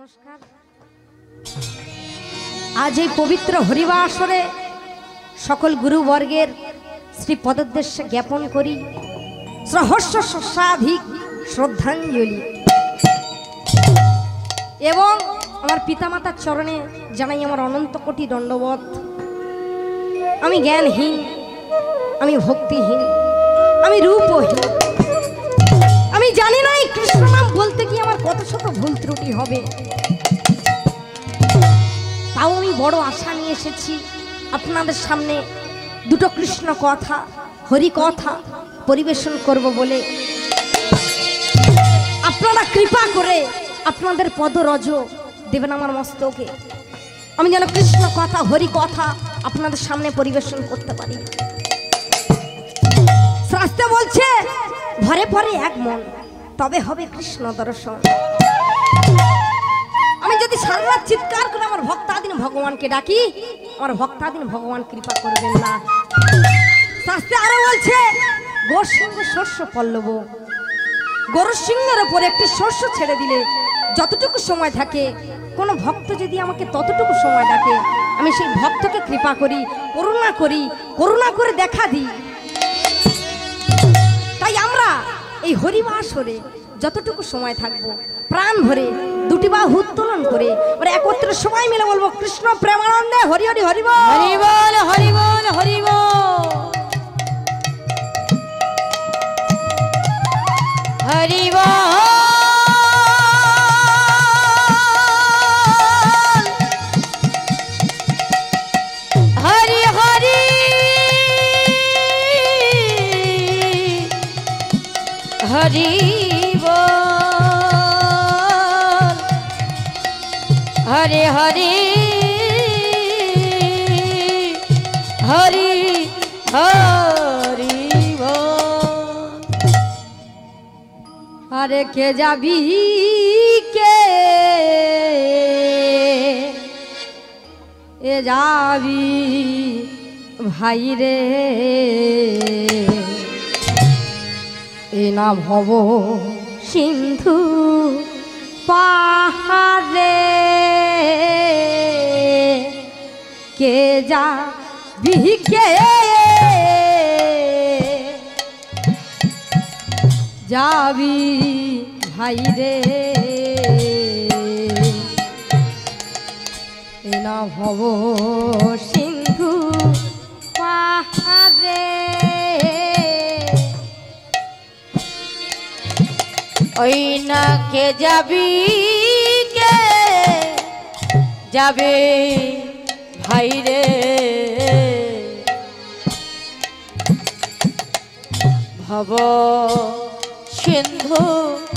नमस्कार। आज এই পবিত্র হরিবাসরে সকল গুরুবর্গের শ্রী পদোদ্দেশ্যে জ্ঞাপন করি সহস্র সহস্রাধিক শ্রদ্ধাঞ্জলি এবং আমার পিতামাতার চরণে জানাই আমার অনন্ত কোটি দণ্ডবত। আমি জ্ঞানহীন, আমি ভক্তিহীন, আমি রূপহীন, আমি জানি না এই কৃষ্ণ নাম বলতে কি আমার কত শত ভুল ত্রুটি হবে। তাও আমি বড় আশা নিয়ে এসেছি আপনাদের সামনে দুটো কৃষ্ণ কথা, হরি কথা পরিবেশন করব বলে। আপনারা কৃপা করে আপনাদের পদরজ দেবেন আমার মস্তকে, আমি যেন কৃষ্ণ কথা হরি কথা আপনাদের সামনে পরিবেশন করতে পারি। শাস্ত্রে বলছে ঘরে পরে এক মন, তবে হবে কৃষ্ণ দর্শন। আমি যদি সারা রাত চিৎকার করে আমার ভক্তাধীন ভগবানকে ডাকি, আমার ভক্তাধীন ভগবান কৃপা করবেন না। শাস্ত্রে আরো বলছে গরু সিংহ শস্য পল্লব, গরু সিংহের উপর একটি শস্য ছেড়ে দিলে যতটুকু সময় থাকে, কোনো ভক্ত যদি আমাকে ততটুকু সময় ডাকে, আমি সেই ভক্তকে কৃপা করি, করুণা করে দেখা দিই। তাই আমরা এই হরিবাসরে যতটুকু সময় থাকবো প্রাণ ভরে দুটি বাহু উত্তোলন করে ওরা একত্রে সবাই মিলে বলবো কৃষ্ণ প্রেমানন্দে হরি হরি হরি বল, হরি বল, হরি বল, হরি বল, হরি বল, হরি হরি হরি বল, হরি হরি হরি হরি বল। আরে কে যাবি কে এ যাবি ভাই রে, এ না ভব সিন্ধু পাহাড়ে, কে যাবি কে যাবি ভাই রে, এ না ভব সিন্ধু পাহাড়ে, ওই না কে যাবি কে যাবে ভাই রে, ভব সিন্ধু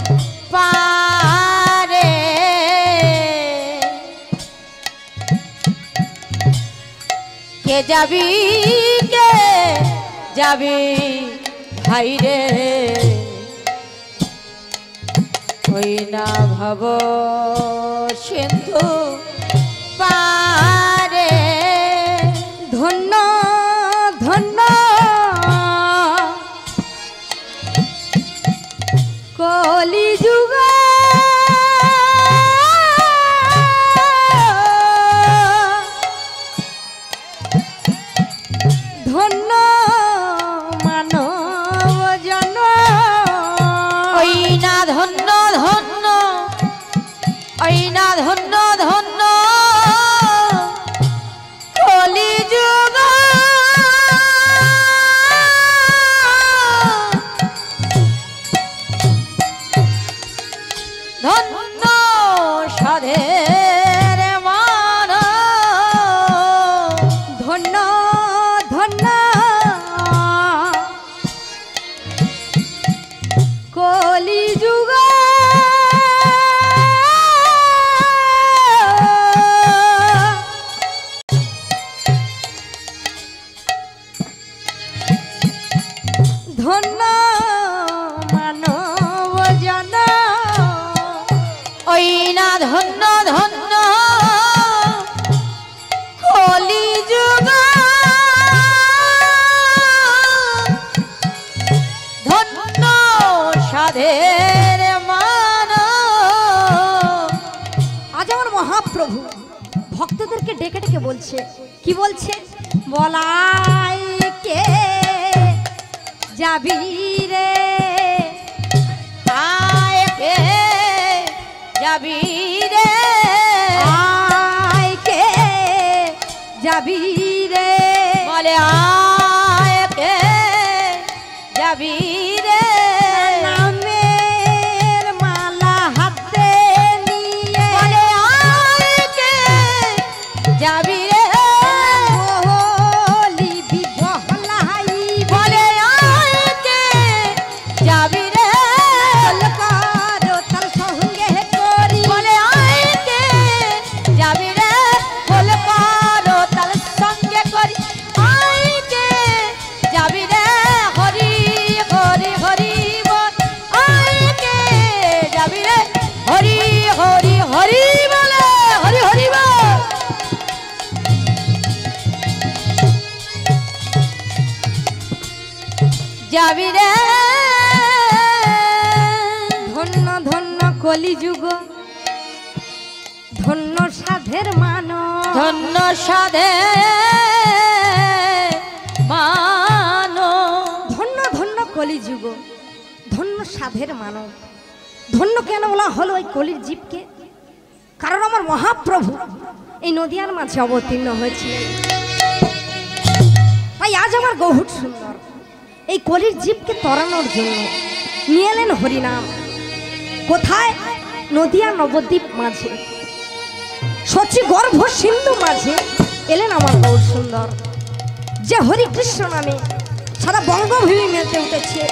পারে, কে যাবি কে যাবি ভাই রে, ওই না ভব সিন্ধু পারে। ধন্য ধন্য কলি যুগ, ধন্য মানব জন, ওই না ধন্য ধন্য, ওই না ধন্য ধন্য কলি যুগ, ধন্য সাধের মান, ধন্য ধন্য কলি যুগ, ধন্য মানব জন, ওই না ধন্য ধন্য কলি যুগ, ধন্য সাধের মান। আজ মহাপ্রভু ভক্তদেরকে ডেকে ডেকে বলছে, কি বলছে? বলাই কে যাবি রে, আয় কে যাবি রে, আয় কে যাবি রে, বলে আয় কে যাবি রে, নামের মালা হাতে নিয়ে বলে আয় কে যাবি রে, বলিবি বহলাই বলে আয় কে যাবি রে, করো তার সঙ্গে করি, বলে আয় কে যাবি রে, বলে পারো তার সঙ্গে করি, আয় কে যাবি রে, হরি হরি হরি বল, আয় কে যাবি রে, হরি হরি হরি বলে, হরি হরি বল। যাবি রে, ধন্য ধন্য কলিযুগ, ধন্য সাধের মানব, ধন্য সাধে মানো, ধন্য ধন্য কলিযুগ, ধন্য সাধের মানব। ধন্য কেন বলা হলো এই কলির জীবকে? কারণ আমার মহাপ্রভু এই নদিয়ার মাঝে অবতীর্ণ হয়েছিলেন। তাই আজ আমার গৌহুট সুন্দর এই কলির জীবকে তরানোর জন্য নিয়ে এলেন হরিনাম। কোথায়? নদিয়া নবদ্বীপ মাঝে, সচি গর্ভ সিন্ধু মাঝে এলেন আমার গৌর সুন্দর, যে হরিকৃষ্ণ নামে সারা বঙ্গভূমি মেতে উঠেছে,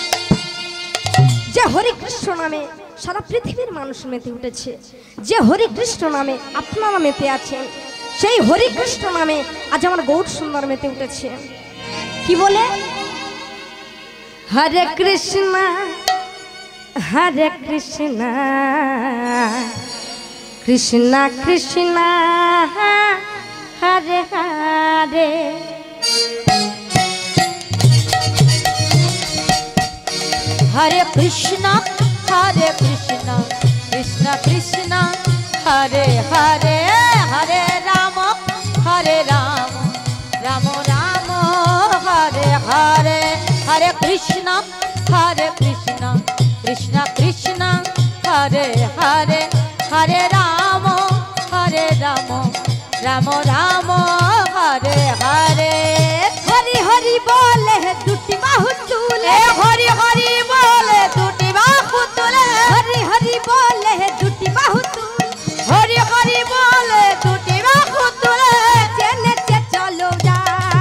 যে হরিকৃষ্ণ নামে সারা পৃথিবীর মানুষ মেতে উঠেছে, যে হরিকৃষ্ণ নামে আপনারা মেতে আছেন, সেই হরিকৃষ্ণ নামে আজ আমার গৌর সুন্দর মেতে উঠেছে। কি বলে? হরে কৃষ্ণ হরে কৃষ্ণ কৃষ্ণ কৃষ্ণ হরে হরে, হরে কৃষ্ণ কৃষ্ণ কৃষ্ণ হরে হরে, হরে রাম রাম রাম হরে হরে, হরে কৃষ্ণ কৃষ্ণ কৃষ্ণ হরে হরে, হরে রাম রাম রাম হরে হরে, হরি হরি বলে দুটি বাহু তুলে, হরি হরি বলে দুটি বাহু তুলে, হরি হরি বলে দুটি বাহু তুলে, হরি হরি বলে দুটি বাহু তুলে, চেনেছে চলো যা,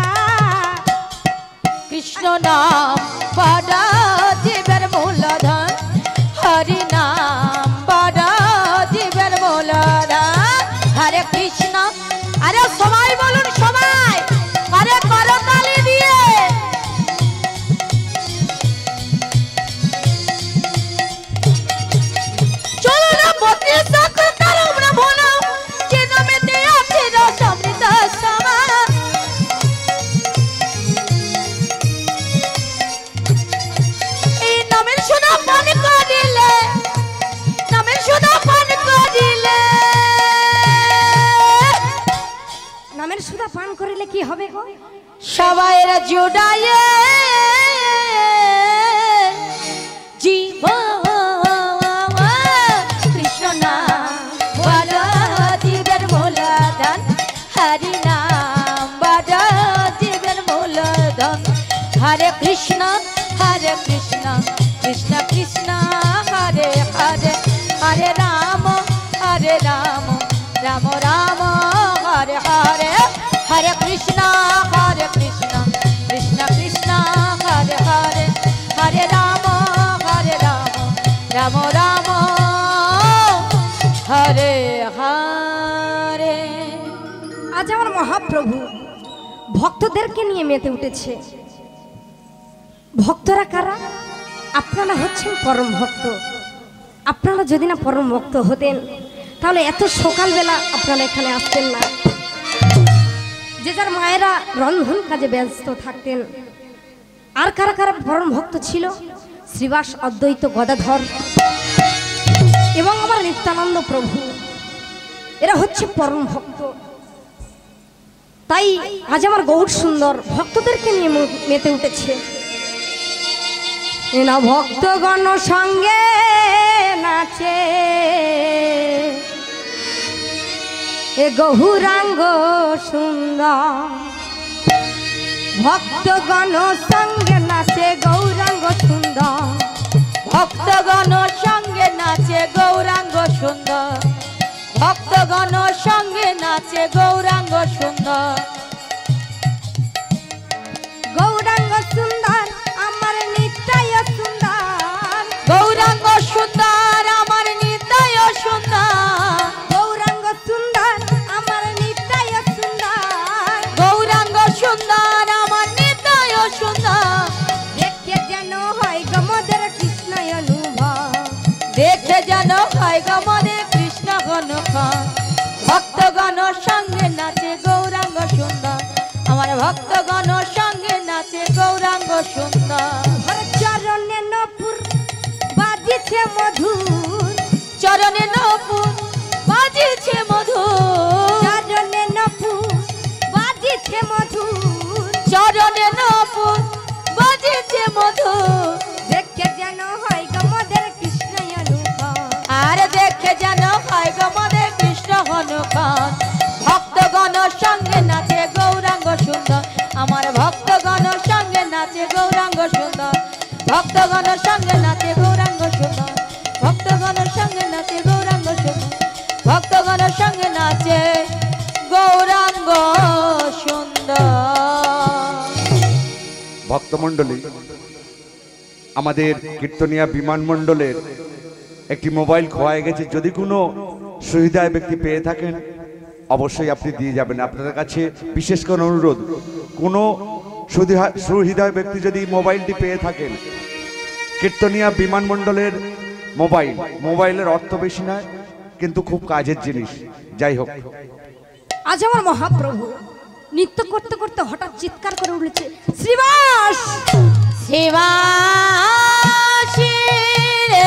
কৃষ্ণ নাম বড় জীবের মূলধন, হরি নাম বড় জীবের মূলধন, হরে কৃষ্ণ। আরে সবাই বলুন, সবাই আরে করতালি দিয়ে, চলো না পত্নী সাথে কারো ভোলা, যে নামে আছে সমৃদ্ধ সমা, এই নামের সোনা পান করিলে, নামের সোনা পান করিলে, নামের সুধা পান করিলে কি হবে গো? সবাই জুড়ায়ে জীব কৃষ্ণ নাম বড় জীবের মূলধন, হরি নাম বড় জীবের মূলধন, হরে কৃষ্ণ কৃষ্ণ কৃষ্ণ হরে হরে, হরে রাম রাম রাম হরে হরে, হরে কৃষ্ণ কৃষ্ণ কৃষ্ণ হরে হরে, হরে রাম রাম রাম হরে হরে। আজ আমার মহাপ্রভু ভক্তদেরকে নিয়ে মেতে উঠেছে। ভক্তরা কারা? আপনারা হচ্ছেন পরম ভক্ত। আপনারা যদি না পরম ভক্ত হতেন তাহলে এত সকালবেলা আপনারা এখানে আসতেন না। যে যার মায়েরা রন্ধন কাজে ব্যস্ত থাকতেন। আর কারা কারা পরম ভক্ত ছিল? শ্রীবাস অদ্বৈত গদাধর এবং আমার নিত্যানন্দ প্রভু এরা হচ্ছে পরম ভক্ত। তাই আজ আমার গৌর সুন্দর ভক্তদেরকে নিয়ে মেতে উঠেছে। না ভক্তগণ সঙ্গে নাচে এ গৌরাঙ্গ সুন্দর, ভক্তগণ সঙ্গে নাচে গৌরাঙ্গ সুন্দর, ভক্তগণ সঙ্গে নাচে গৌরাঙ্গ সুন্দর, ভক্তগণ সঙ্গে নাচে গৌরাঙ্গ সুন্দর। গৌরাঙ্গ সুন্দর আমার নিতাই সুন্দর, গৌরাঙ্গ সুন্দর আমার নিতাই সুন্দর, গৌরাঙ্গ সুন্দর আমার নিতাই সুন্দর, গৌরাঙ্গ সুন্দর আমার নিতাই সুন্দর। দেখে যেন হয় গমদের কৃষ্ণ অনুভব, দেখে যেন হয় গমনে কৃষ্ণ ঘনক্ষণ। ভক্তগণ সঙ্গে নাচে গৌরাঙ্গ সুন্দর, আমার ভক্তগণ সঙ্গে নাচে গৌরাঙ্গ সুন্দর। চরণে নপুর বাজিছে মধুর, চরণে নপুর বাজিছে মধুর, চরণে নপুর বাজিছে মধুর, চরণে নপুর বাজিছে মধুর। দেখে যেন হয় গমদের কৃষ্ণ অনুভব, আর দেখে যেন হয় গমনে কৃষ্ণ ঘনক্ষণ। ভক্তগণ সঙ্গে নাচে গৌরাঙ্গ সুন্দর, আমার ভক্তগণ সঙ্গে নাচে গৌরাঙ্গ সুন্দর, ভক্তগণ সঙ্গে নাচে গৌরাঙ্গ সুন্দর, ভক্তগণ সঙ্গে নাচে গৌরাঙ্গ সুন্দর, ভক্তগণ সঙ্গে নাচে গৌরাঙ্গ সুন্দর। ভক্তমণ্ডলী, আমাদের কীর্তনিয়া বিমানমণ্ডলের একটি মোবাইল খোয়া গেছে। যদি কোনো সুহৃদয় ব্যক্তি পেয়ে থাকেন অবশ্যই আপনি দিয়ে যাবেন। আপনাদের কাছে বিশেষ করে অনুরোধ, কোনো সুহৃদয় ব্যক্তি যদি মোবাইলটি পেয়ে থাকেন, কীর্তনিয়া বিমানমণ্ডলের মোবাইলের অর্থ বেশি নয়, কিন্তু খুব কাজের জিনিস। যাই হোক, আজ আমার মহাপ্রভু নৃত্য করতে করতে হঠাৎ চিৎকার করে উঠেছে, শ্রীবাস শিবাশি রে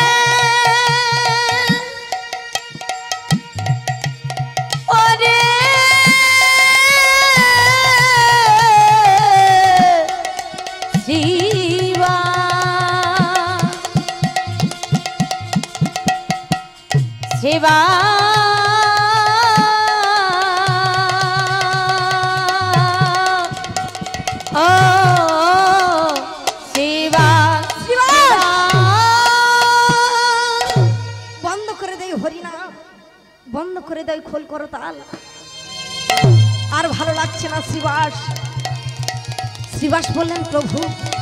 ওরে শিবা, শিবা ও শিবা, বন্ধ করে দেয় হরিনাম, বন্ধ করে দেয় খোল করো তাল। আর ভালো লাগছে না শ্রীবাস। শ্রীবাস বললেন, প্রভু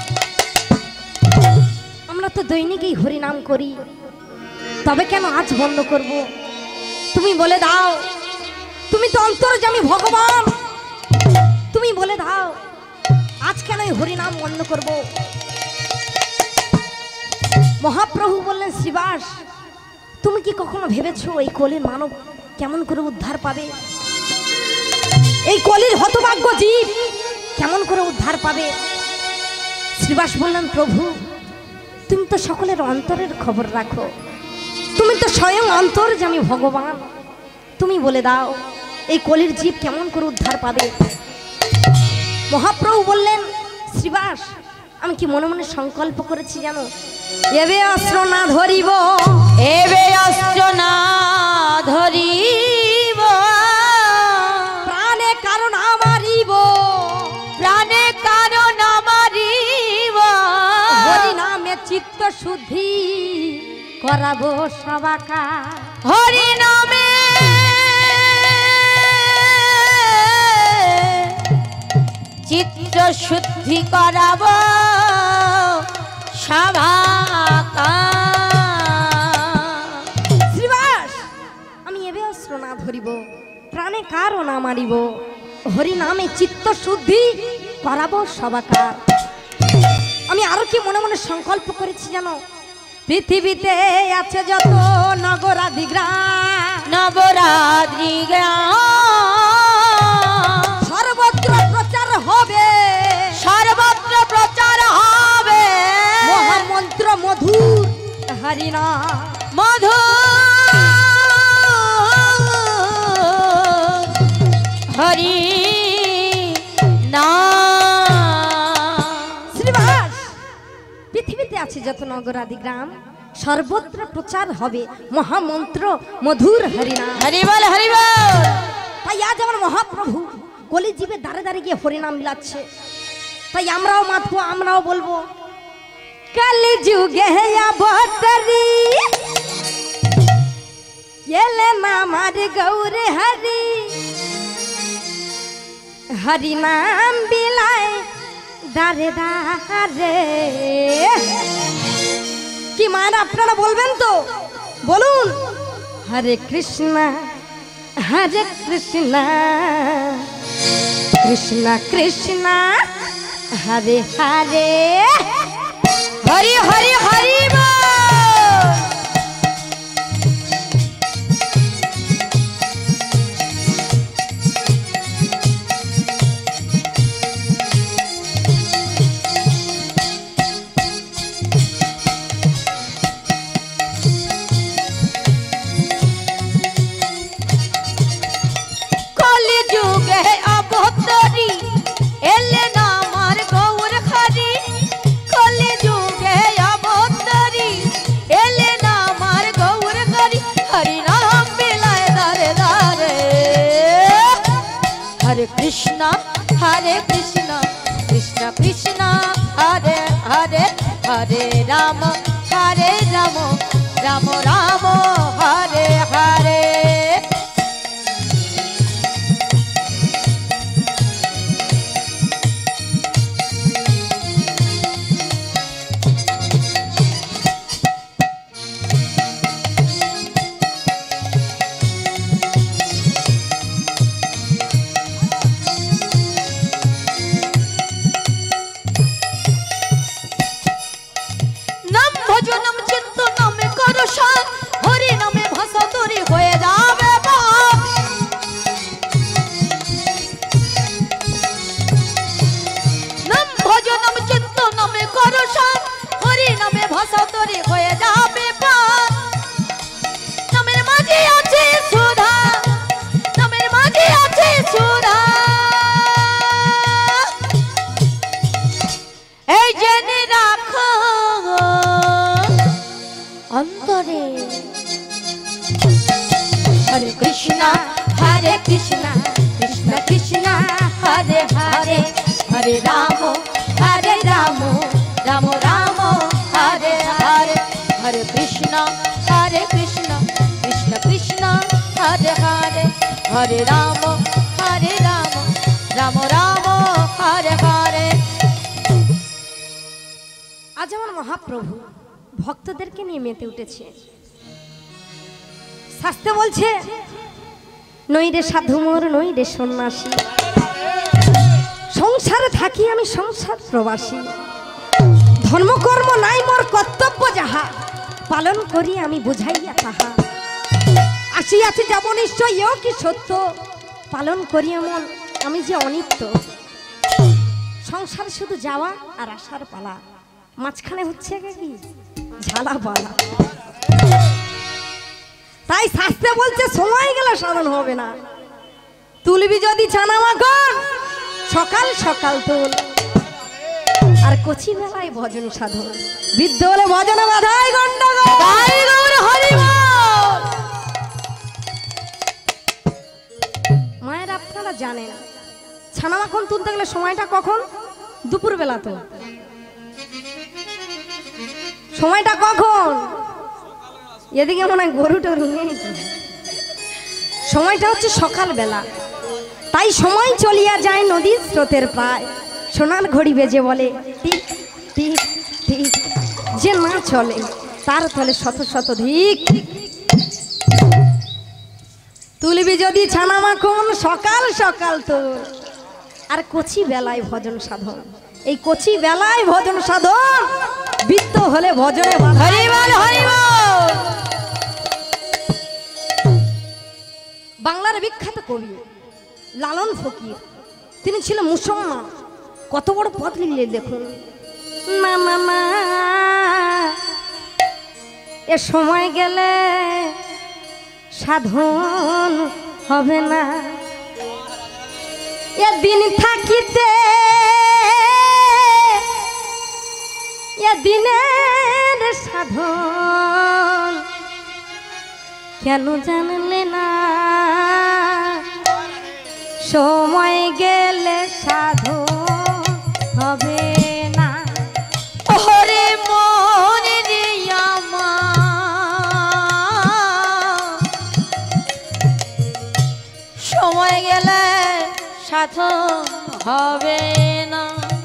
আমরা তো দৈনিকই হরিনাম করি, তবে কেন আজ বন্ধ করব? তুমি বলে দাও, তুমি তো অন্তর্যামী ভগবান, তুমি বলে দাও আজ কেন এই হরিনাম বন্ধ করব? মহাপ্রভু বললেন, শ্রীবাস তুমি কি কখনো ভেবেছো এই কলির মানব কেমন করে উদ্ধার পাবে? এই কলির হতভাগ্য জীব কেমন করে উদ্ধার পাবে? শ্রীবাস বললেন, প্রভু তুমি তো সকলের অন্তরের খবর রাখো, তুমি তো স্বয়ং অন্তর্যামী ভগবান, তুমি বলে দাও এই কলির জীব কেমন করে উদ্ধার পাবে? মহাপ্রভু বললেন, শ্রীবাস আমি কি মনে মনে সংকল্প করেছি জানো? এবে অস্ত্র না ধরিব, এবে অস্ত্র না ধরিব, প্রাণে কারণ আমারিব, প্রাণে কারণ আমারিব, হরি নামে চিত্ত শুদ্ধি করাবো সবাকা, হরি নামে চিত্ত শুদ্ধি করাব সভাকা। শ্রীবাস আমি এবে অস্ত্র না ধরিব, প্রাণে কারণ আমারিব, হরি নামে চিত্ত শুদ্ধি করাবো সবাকার। আমি আরো কি মনে মনে সংকল্প করেছি জানো? পৃথিবীতে আছে যত নগরাদি গ্রাম, নবরাত্রি গ্রাম সর্বত্র প্রচার হবে, সর্বত্র প্রচার হবে মহামন্ত্র মধুর হরিনাম, মধু আছে যত নগর আদি গ্রাম সর্বত্র প্রচার হবে মহামন্ত্র মধুর হরিনাম। হরি বল হরি বল। তাই আজ আমার মহাপ্রভু কলিজীবে দাঁড়ে দাঁড়িয়ে গিয়ে হরিনাম মিলাচ্ছে। তাই আমরাও মাতবো, আমরাও বলবো কলিযুগে অবতারি এলেন আমার গৌর হরি, হরি নাম বিলায় দারে দারে। কি মান আপনারা বলবেন তো? বলুন হরে কৃষ্ণ কৃষ্ণ কৃষ্ণ হরে হরে হরি হরি হরি বল। কলিযুগে অবতারি এলেন আমার গৌর হরি, কলিযুগে অবতারি এলেন আমার গৌর হরি, হরি নাম বিলায় দারে দারে। হরে কৃষ্ণ কৃষ্ণ কৃষ্ণ হরে হরে, হরে রাম রাম রাম হরে হরে। নাম ভজনম চিন্তনম করো সাথ, হরি নামে ভাষা তরি হয়ে যাবে বাপ। নাম ভজনম চিন্তনম করো সাথ, হরি নামে ভাষা তরি হয়ে যাবে বাপ। নামের মাঝে আছে সুধা, নামের মাঝে আছে সুধা, এই জেনে রাখো অন্তরে। হরে কৃষ্ণ কৃষ্ণ কৃষ্ণ হরে হরে, হরে রাম রাম রাম হরে হরে, হরে কৃষ্ণ কৃষ্ণ কৃষ্ণ হরে হরে, হরে রাম রাম রাম হরে হরে। আজ আমার মহাপ্রভু ভক্তদেরকে নিয়ে মেতে উঠেছে। শাস্ত্রে বলছে নই রে সাধু মোর নই রে সন্ন্যাসী, সংসারে থাকি আমি সংসার প্রবাসী, ধর্মকর্ম নাই মোর কর্তব্য যাহা, পালন করি আমি বুঝাইয়া তাহা। আসিয়াছি যাব নিশ্চয় এও কি সত্য, পালন করি এমন আমি যে অনিত্য। সংসার শুধু যাওয়া আর আসার পালা, মাঝখানে হচ্ছে কি ঝালা পালা। তাই শাস্ত্রে বলছে সময় গেলে সাধন হবে না। তুলবি যদি ছানা মাখন সকাল সকাল তুল, আর কচি বেলায় ভজন সাধন, বৃদ্ধ হলে ভজনে বাধাই গন্ডগোল। মায়ের আপনারা জানেন ছানা মাখন তুলতে গেলে সময়টা কখন? দুপুর বেলা। তো সময়টা কখন? এদিকে মনে হয় গরুটা রুঙে, সময়টা হচ্ছে সকালবেলা। তাই সময় চলিয়া যায় নদীর স্রোতের প্রায়, সোনার ঘড়ি বেজে বলে টিক টিক টিক, যে না চলে তার তলে শত শত ধিক। তুলবি যদি ছানা মাখন সকাল সকাল তোর, আর কচি বেলায় ভজন সাধন। এই কচি বেলায় ভজন সাধন, বৃত্ত হলে ভজনে হরি বল হরি বল। বাংলার বিখ্যাত কবি লালন ফকির, তিনি ছিলেন মুসলমান। কত বড় পথ লিখলেন দেখুন। না না না এ সময় গেলে সাধন হবে না, এদিন থাকিতে এ দিনের সাধন কেন জানলে না সময় গেলে সাধন হবে না। ওরে মন রে আমার সময় গেলে সাধন হবে না।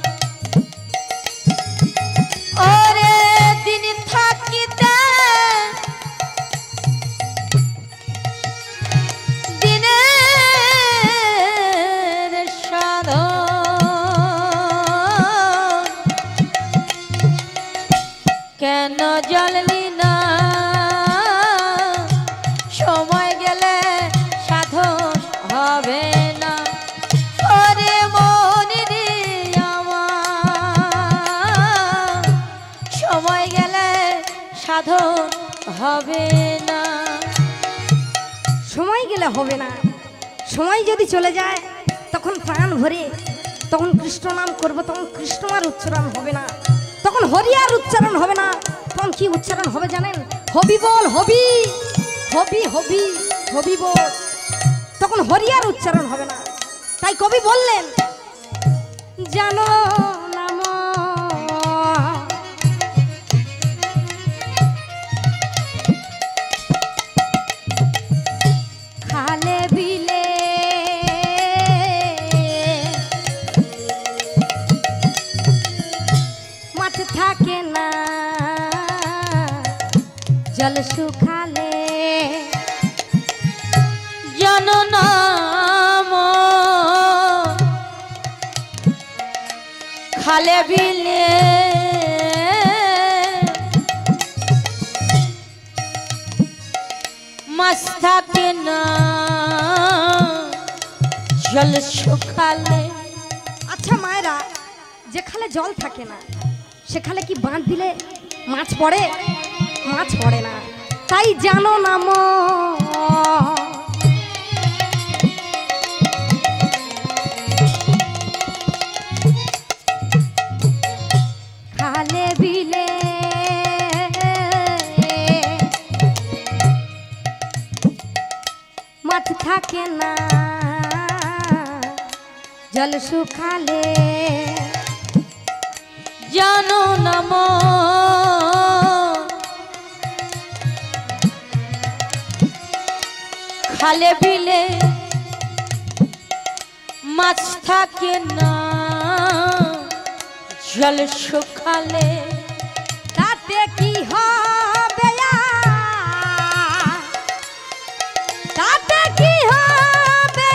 ওরে দিন থাকিতে দিনের সাধন কেন জ্বললি না সময় গেলে সাধন হবে না। ওরে মন রে আমার সময় গেলে সাধন হবে না। সময় গেলে হবে না, সময় যদি চলে যায় তখন প্রাণ ভরে তখন কৃষ্ণ নাম করবো, তখন কৃষ্ণ আর উচ্চারণ হবে না, তখন হরি আর উচ্চারণ হবে না। তখন কি উচ্চারণ হবে জানেন? হবি বল, হবি হবি হবি হবি বল, তখন হরি আর উচ্চারণ হবে না। তাই কবি বললেন জানো নাম খালে বিলে মাছ থাকে না জল শুকালে জননাম খালে বিলে মাছ থাকে না জল শুকালে। আচ্ছা মায়েরা, যেখানে জল থাকে না সেখানে কি বাঁধ দিলে মাছ পড়ে? মাছ পড়ে না। তাই জানো নাম খালে বিলে মাছ থাকে না জল শুকালে জানো নাম খালে বিলে মাছ থাকে না জল শুকালে। তাতে কি হবে তাতে কি হবে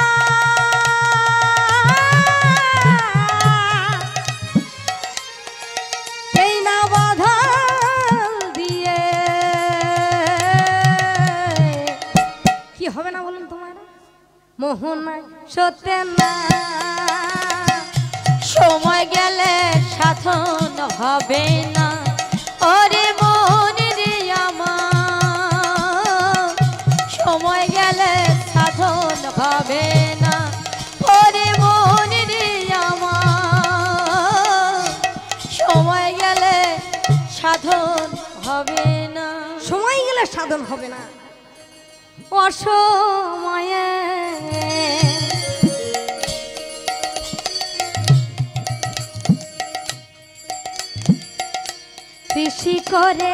এই না বাধা দিয়ে কি হবে না বলুন তোমার মোহনায় সতে না সময় গেলে সাধন হবে না। ওরে মন রে আমার সময় গেলে সাধন হবে না। ওরে মন রে আমার সময় গেলে সাধন হবে না। সময় গেলে সাধন হবে না। অসময়ে কৃষি করে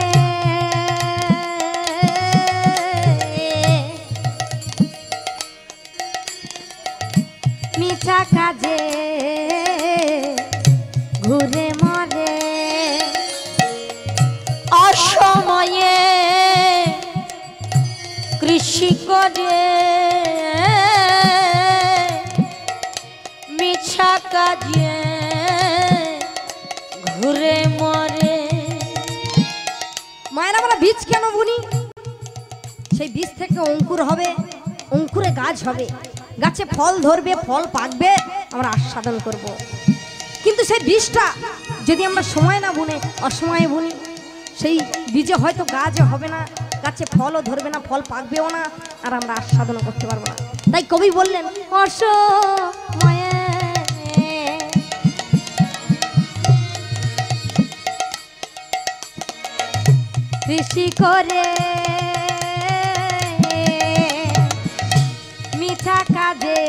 মিঠা কাজে ঘুরে মরে অসময়ে কৃষি করে মিছা কাজে ঘুরে মরে। মায়ের আমরা বীজ কেন বুনি? সেই বীজ থেকে অঙ্কুর হবে, অঙ্কুরে গাছ হবে, গাছে ফল ধরবে, ফল পাকবে, আমরা আস্বাদন করব। কিন্তু সেই বীজটা যদি আমরা সময় না বুনে অসময়ে বুনি, সেই বীজে হয়তো গাছও হবে না, গাছে ফলও ধরবে না, ফল পাকবেও না, আর আমরা আস্বাদন করতে পারবো না। তাই কবি বললেন অসময়ে কৃষি করে মিঠা কাজে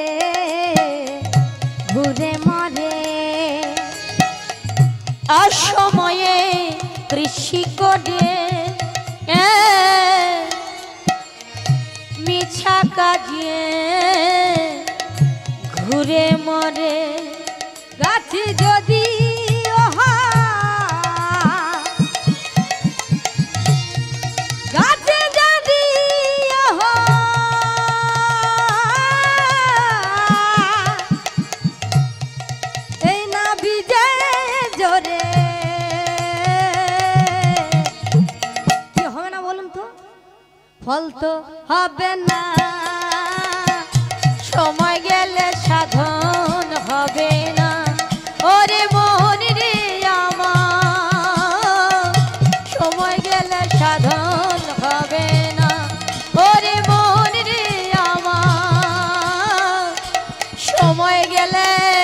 ঘুরে মরে অসময়ে কৃষি করে মিছা কাজে ঘুরে মরে গাছ যদি গাছ যদি এই না বিজে জোরে কি হবে না বলুন তো ফল তো হবে না সময় গেলে সাধন হবে না ওরে মন রে আমার সময় গেলে সাধন হবে না ওরে মন রে আমার সময় গেলে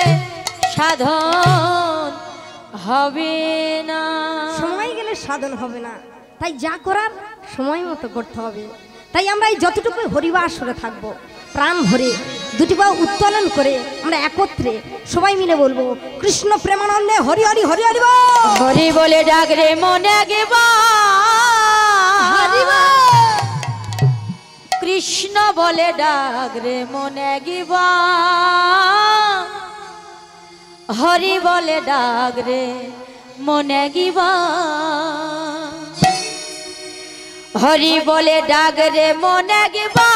সাধন হবে না সময় গেলে সাধন হবে না তাই যা করার সময় মতো করতে হবে তাই আমরা এই যতটুকু হরিবাসরে থাকবো প্রাণ ভরে দুটি পা উত্তোলন করে আমরা একত্রে সবাই মিলে বলবো কৃষ্ণ প্রেমানন্দে হরি হরি হরি হরি বল। হরি বলে ডাক রে মনে গেবা হরি বল। কৃষ্ণ বলে ডাক রে মনে গিবা হরি বলে ডাক রে মনে গিবা হরি বলে ডাক রে মনে গিবা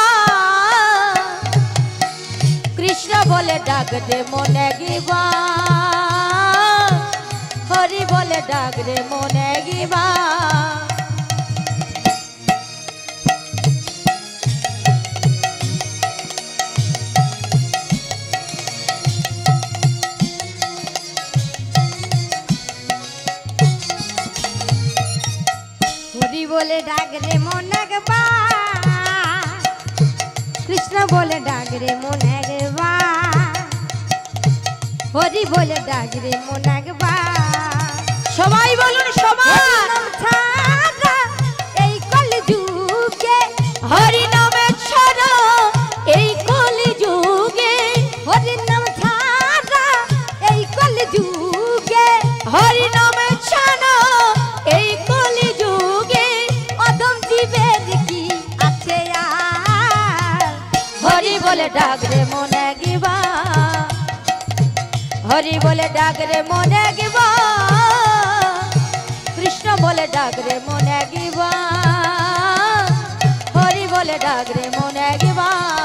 কৃষ্ণ বলে ডাক রে মনে গিবা হরি বলে ডাক রে মনে গিবা হরি বলে ডাক রে মনে গবা কৃষ্ণ বলে ডাক রে মনে গবা হরি বলে ডাক রে মনে গবা সবাই বলুন সবাই এই কলি যুগে হরি নামে ছাড়া এই কলি যুগে হরি নাম ছাড়া এই কলি যুগে হরি নামে ছাড়া এই কলি যুগে অদম জীবের কি আছে আর হরি বলে ডাক রে মনে গিবা হরি বলে ডাক রে মনে গিবা কৃষ্ণ বলে ডাক রে মনে গিবা হরি বলে ডাক রে মনে গিবা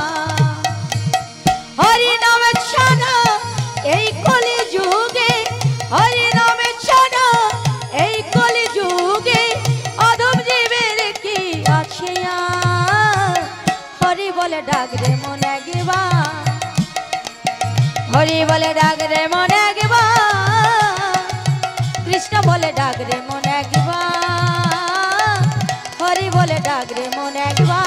হরি নামে ছাড়া এই কলি যুগে হরি নামে ছাড়া এই কলি যুগে অধম জীবের কি আছে আর হরি বলে ডাক রে মনে গিবা হরি বলে ডাক রে মনে গিবা কৃষ্ণ বলে ডাক রে মনে গিবা হরি বলে ডাক রে মনে গিবা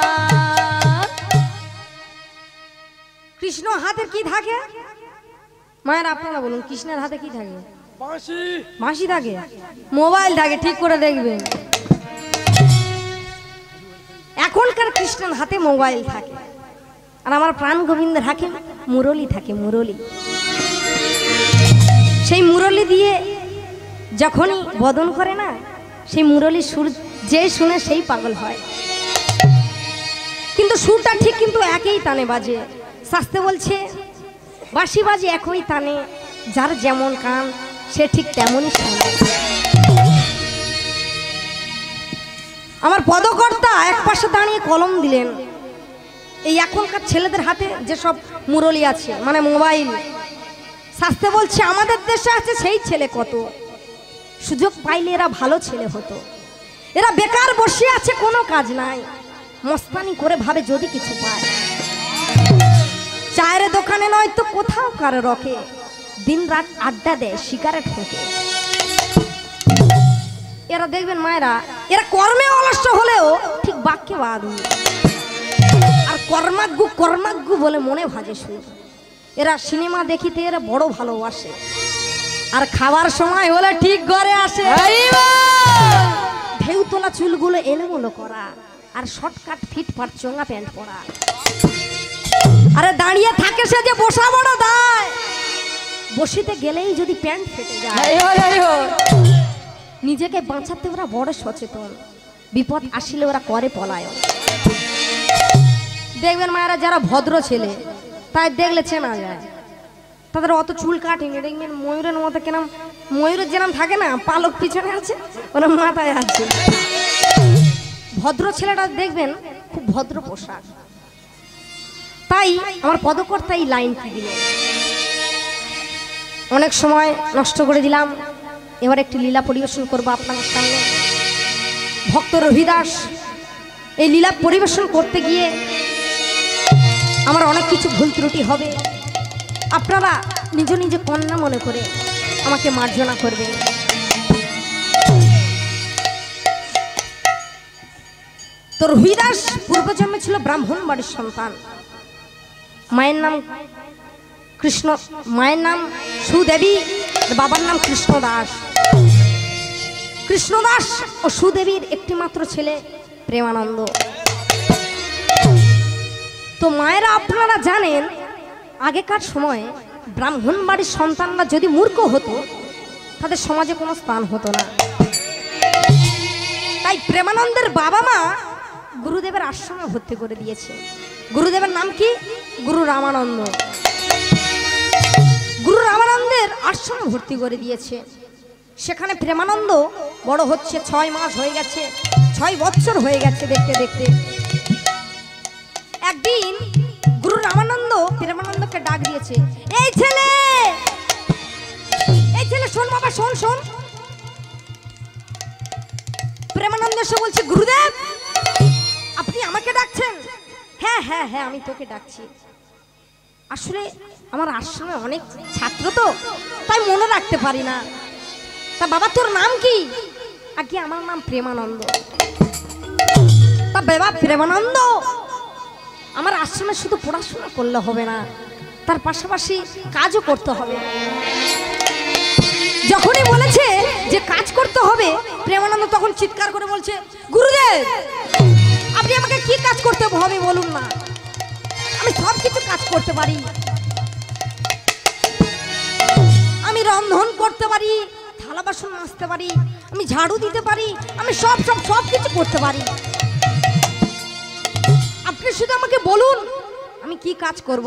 কৃষ্ণ হাতের কি থাকে মায়ের আপনারা বলুন কৃষ্ণের হাতে কি থাকে বাঁশি থাকে মোবাইল থাকে ঠিক করে দেখবেন এখনকার কৃষ্ণের হাতে মোবাইল থাকে আর আমার প্রাণ গোবিন্দের হাতে মুরলি থাকে মুরলি সেই মুরলি দিয়ে যখনই বদন করে না সেই মুরলি সুর যে শুনে সেই পাগল হয় কিন্তু সুরটা ঠিক কিন্তু একই তানে বাজে শাস্ত্রে বলছে বাঁশি বাজে একই তানে যার যেমন কান সে ঠিক তেমনই শোনে আমার পদকর্তা এক পাশে দাঁড়িয়ে কলম দিলেন এই এখনকার ছেলেদের হাতে যেসব মুরলি আছে মানে মোবাইল শাস্ত্রে বলছে আমাদের দেশে আছে সেই ছেলে কত সুযোগ পাইলে এরা ভালো ছেলে হতো এরা বেকার বসে আছে কোনো কাজ নাই মস্তানি করে ভাবে যদি কিছু পায় চায়ের দোকানে নয় তো কোথাও কারো রকে দিন রাত আড্ডা দেয় শিকারে ঠোকে এরা দেখবেন মায়েরা এরা কর্মে অলস্য হলেও ঠিক বাক্যে বাদ আর কর্মাগ্গু বলে মনে ভাজে সুর এরা সিনেমা দেখিতে এরা বড় ভালোবাসে আর খাবার সময় হলে ঠিক ঘরে আসে ঢেউ তোলা চুলগুলো এলোমেলো করা, আর শর্টকাট ফিটফাট চোঙা প্যান্ট পরা। আরে দাঁড়িয়ে থাকে সে যে বসা বড় দায়, বসিতে গেলেই যদি প্যান্ট ফেটে যায়। নিজেকে বাঁচাতে ওরা বড় সচেতন, বিপদ আসলে ওরা করে পলায়ন। দেখবেন মায়েরা যারা ভদ্র ছেলে তাই দেখলে চেনা যায়, তাদের অত চুল কাটেনি। দেখবেন ময়ূরের মতো কেন, ময়ূরের যেরকম থাকে না পালক পিছনে আছে ওরা মাথায় আছে। ভদ্র ছেলেটা দেখবেন খুব ভদ্র পোশাক। তাই আমার পদকর্তা এই লাইনটি দিলেন, অনেক সময় নষ্ট করে দিলাম। এবার একটি লীলা পরিবেশন করবো আপনার সামনে। ভক্ত রবিদাস এই লীলা পরিবেশন করতে গিয়ে আমার অনেক কিছু ভুল ত্রুটি হবে, আপনারা নিজ নিজ কন্যা মনে করে আমাকে মার্জনা করবেন। তো রবিদাস পূর্বজন্মে ছিল ব্রাহ্মণ বাড়ির সন্তান। মায়ের নাম কৃষ্ণ, মায়ের নাম সুদেবী, বাবার নাম কৃষ্ণদাস। কৃষ্ণদাস ও সুদেবীর একটি মাত্র ছেলে প্রেমানন্দ। তো মায়েরা আপনারা জানেন আগেকার সময়ে ব্রাহ্মণ বাড়ির সন্তানরা যদি মূর্খ হতো তাদের সমাজে কোনো স্থান হতো না। তাই প্রেমানন্দের বাবা মা গুরুদেবের আশ্রমে ভর্তি করে দিয়েছে। গুরুদেবের নাম কি? গুরু রামানন্দ। গুরু রামানন্দের আশ্রমে ভর্তি করে দিয়েছে। সেখানে প্রেমানন্দ বড় হচ্ছে, 6 মাস হয়ে গেছে, 6 বছর হয়ে গেছে দেখতে দেখতে। একদিন গুরু রামানন্দ প্রেমানন্দকে ডাক দিয়েছে, এই ছেলে, এই ছেলে শোন বাবা, শোন শোন। প্রেমানন্দ এসে বলছে, গুরুদেব আপনি আমাকে ডাকছেন? হ্যাঁ হ্যাঁ হ্যাঁ আমি তোকে ডাকছি। আসলে আমার আশ্রমে অনেক ছাত্র তো, তাই মনে রাখতে পারি না। তা বাবা তোর নাম কি? আগে আমার নাম প্রেমানন্দ। তা বাবা প্রেমানন্দ, আমার আশ্রমে শুধু পড়াশোনা করলে হবে না, তার পাশাপাশি কাজও করতে হবে। যখনই বলেছে যে কাজ করতে হবে, প্রেমানন্দ তখন চিৎকার করে বলছে, গুরুদেব আপনি আমাকে কি কাজ করতে হবে বলুন না, আমি সব কিছু কাজ করতে পারি। আমি রন্ধন করতে পারি, থালা বাসন মাজতে পারি, আমি ঝাড়ু দিতে পারি, আমি সব কিছু করতে পারি। আপনি শুধু আমাকে বলুন আমি কি কাজ করব।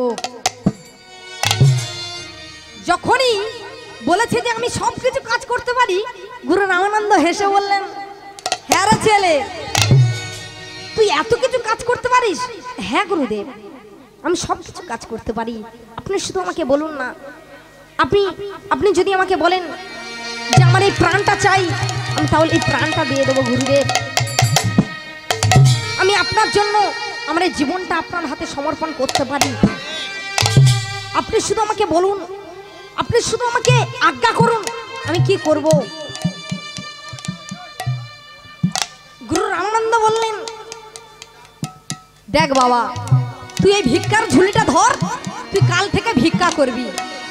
যখনই বলেছে যে আমি সব কিছু কাজ করতে পারি, গুরু রামানন্দ হেসে বললেন, হ্যাঁ রে ছেলে তুই এত কিছু কাজ করতে পারিস? হ্যাঁ গুরুদেব আমি সব কিছু কাজ করতে পারি, আপনি শুধু আমাকে বলুন না। আপনি যদি আমাকে বলেন যে আমার এই প্রাণটা চাই, আমি তাহলে এই প্রাণটা দিয়ে দেবো গুরুদেব। আমি আপনার জন্য আমার এই জীবনটা আপনার হাতে সমর্পণ করতে পারি। আপনি শুধু আমাকে বলুন, আপনি শুধু আমাকে আজ্ঞা করুন, আমি কি করব। গুরু রামানন্দ বললেন, দেখ বাবা তুই এই ভিক্ষার ঝুলিটা ধর, তুই কাল থেকে ভিক্ষা করবি।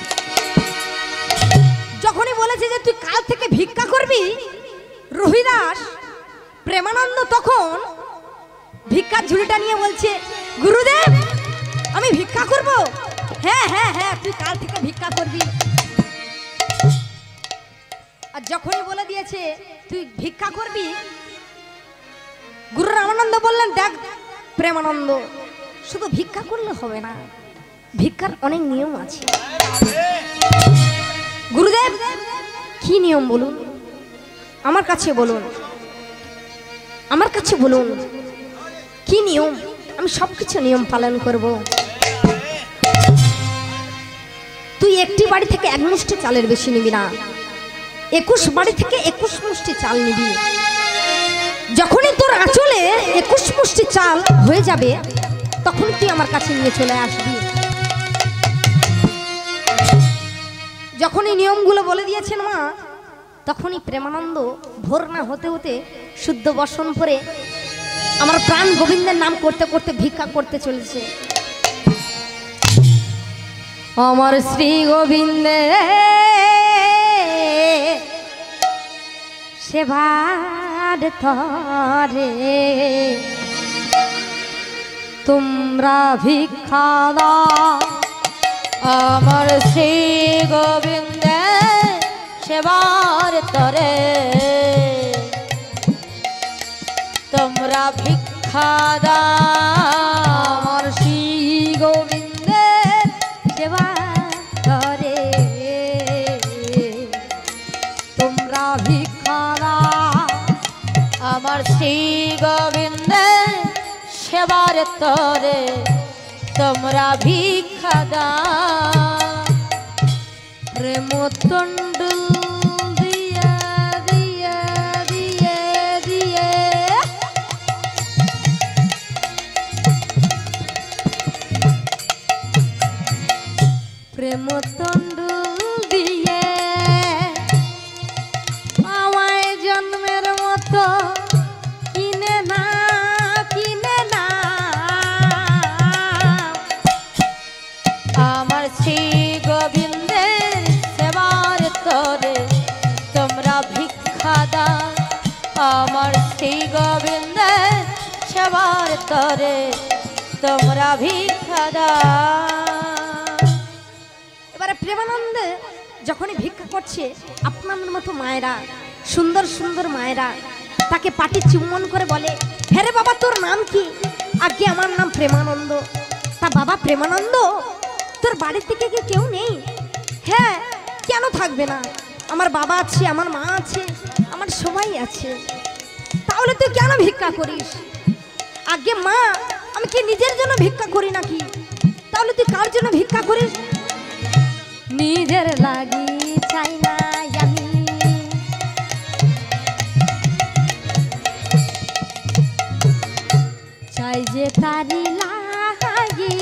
যখনই বলেছে যে তুই কাল থেকে ভিক্ষা করবি, রবিদাস প্রেমানন্দ তখন ভিক্ষার ঝুলিটা নিয়ে বলছে, গুরুদেব আমি ভিক্ষা করব? হ্যাঁ হ্যাঁ হ্যাঁ তুই কাল থেকে ভিক্ষা করবি। আর যখনই বলে দিয়েছে তুই ভিক্ষা করবি, গুরু রামানন্দ বললেন, দেখ প্রেমানন্দ শুধু ভিক্ষা করলে হবে না, ভিক্ষার অনেক নিয়ম আছে। গুরুদেব কি নিয়ম বলুন, আমার কাছে বলুন, আমার কাছে বলুন কি নিয়ম, আমি সবকিছু নিয়ম পালন করব। তুই একটি বাড়ি থেকে 1 মুষ্টি চালের বেশি নিবি না, 21 বাড়ি থেকে 21 মুষ্টি চাল নিবি। যখনই তোর আঁচলে 21 মুষ্টি চাল হয়ে যাবে, তখন তুই আমার কাছে নিয়ে চলে আসবি। যখনই নিয়মগুলো বলে দিয়েছেন মা, তখনই প্রেমানন্দ ভোর না হতে হতে শুদ্ধ বসন পরে আমার প্রাণ গোবিন্দের নাম করতে করতে ভিক্ষা করতে চলেছে। আমার শ্রী গোবিন্দে সেবা সেবার তরে তোমরা ভিক্ষা দাও। আমার শ্রী গোবিন্দে সেবার তরে তোমরা ভিক্ষা দাও। আমার শ্রী গোবিন্দের সেবার তরে তোমরা ভিক্ষা দাও। আমার শ্রী গোবিন্দে সেবার তরে তোমরা ভিক্ষা দাও। প্রেম তন্ডুল দিয়ে দিয়ে দিয়ে দিয়ে প্রেম তন্ডুল দিয়ে আমায় জন্মের মতো কিনে না কিনে না। আমার শ্রী গোবিন্দের সেবার তরে তোমরা ভিক্ষা দাও। আমার শ্রী গোবিন্দের সেবার তরে তোমরা ভিক্ষা দাও। এবারে প্রেমানন্দ যখনই ভিক্ষা করছে আপনাদের মতো মায়েরা, সুন্দর সুন্দর মায়েরা তাকে পাটি চুম্বন করে বলে, হ্যাঁ রে বাবা তোর নাম কি? আগে আমার নাম প্রেমানন্দ। তা বাবা প্রেমানন্দ তোর বাড়ির থেকে কি কেউ নেই? হ্যাঁ কেন থাকবে না, আমার বাবা আছে, আমার মা আছে, আমার সবাই আছে। তাহলে তুই কেন ভিক্ষা করিস? আগে মা আমি কি নিজের জন্য ভিক্ষা করি নাকি? তাহলে তুই কার জন্য ভিক্ষা করিস? নিজের লাগি চাই না আমি, চাই যে তারি লাগি।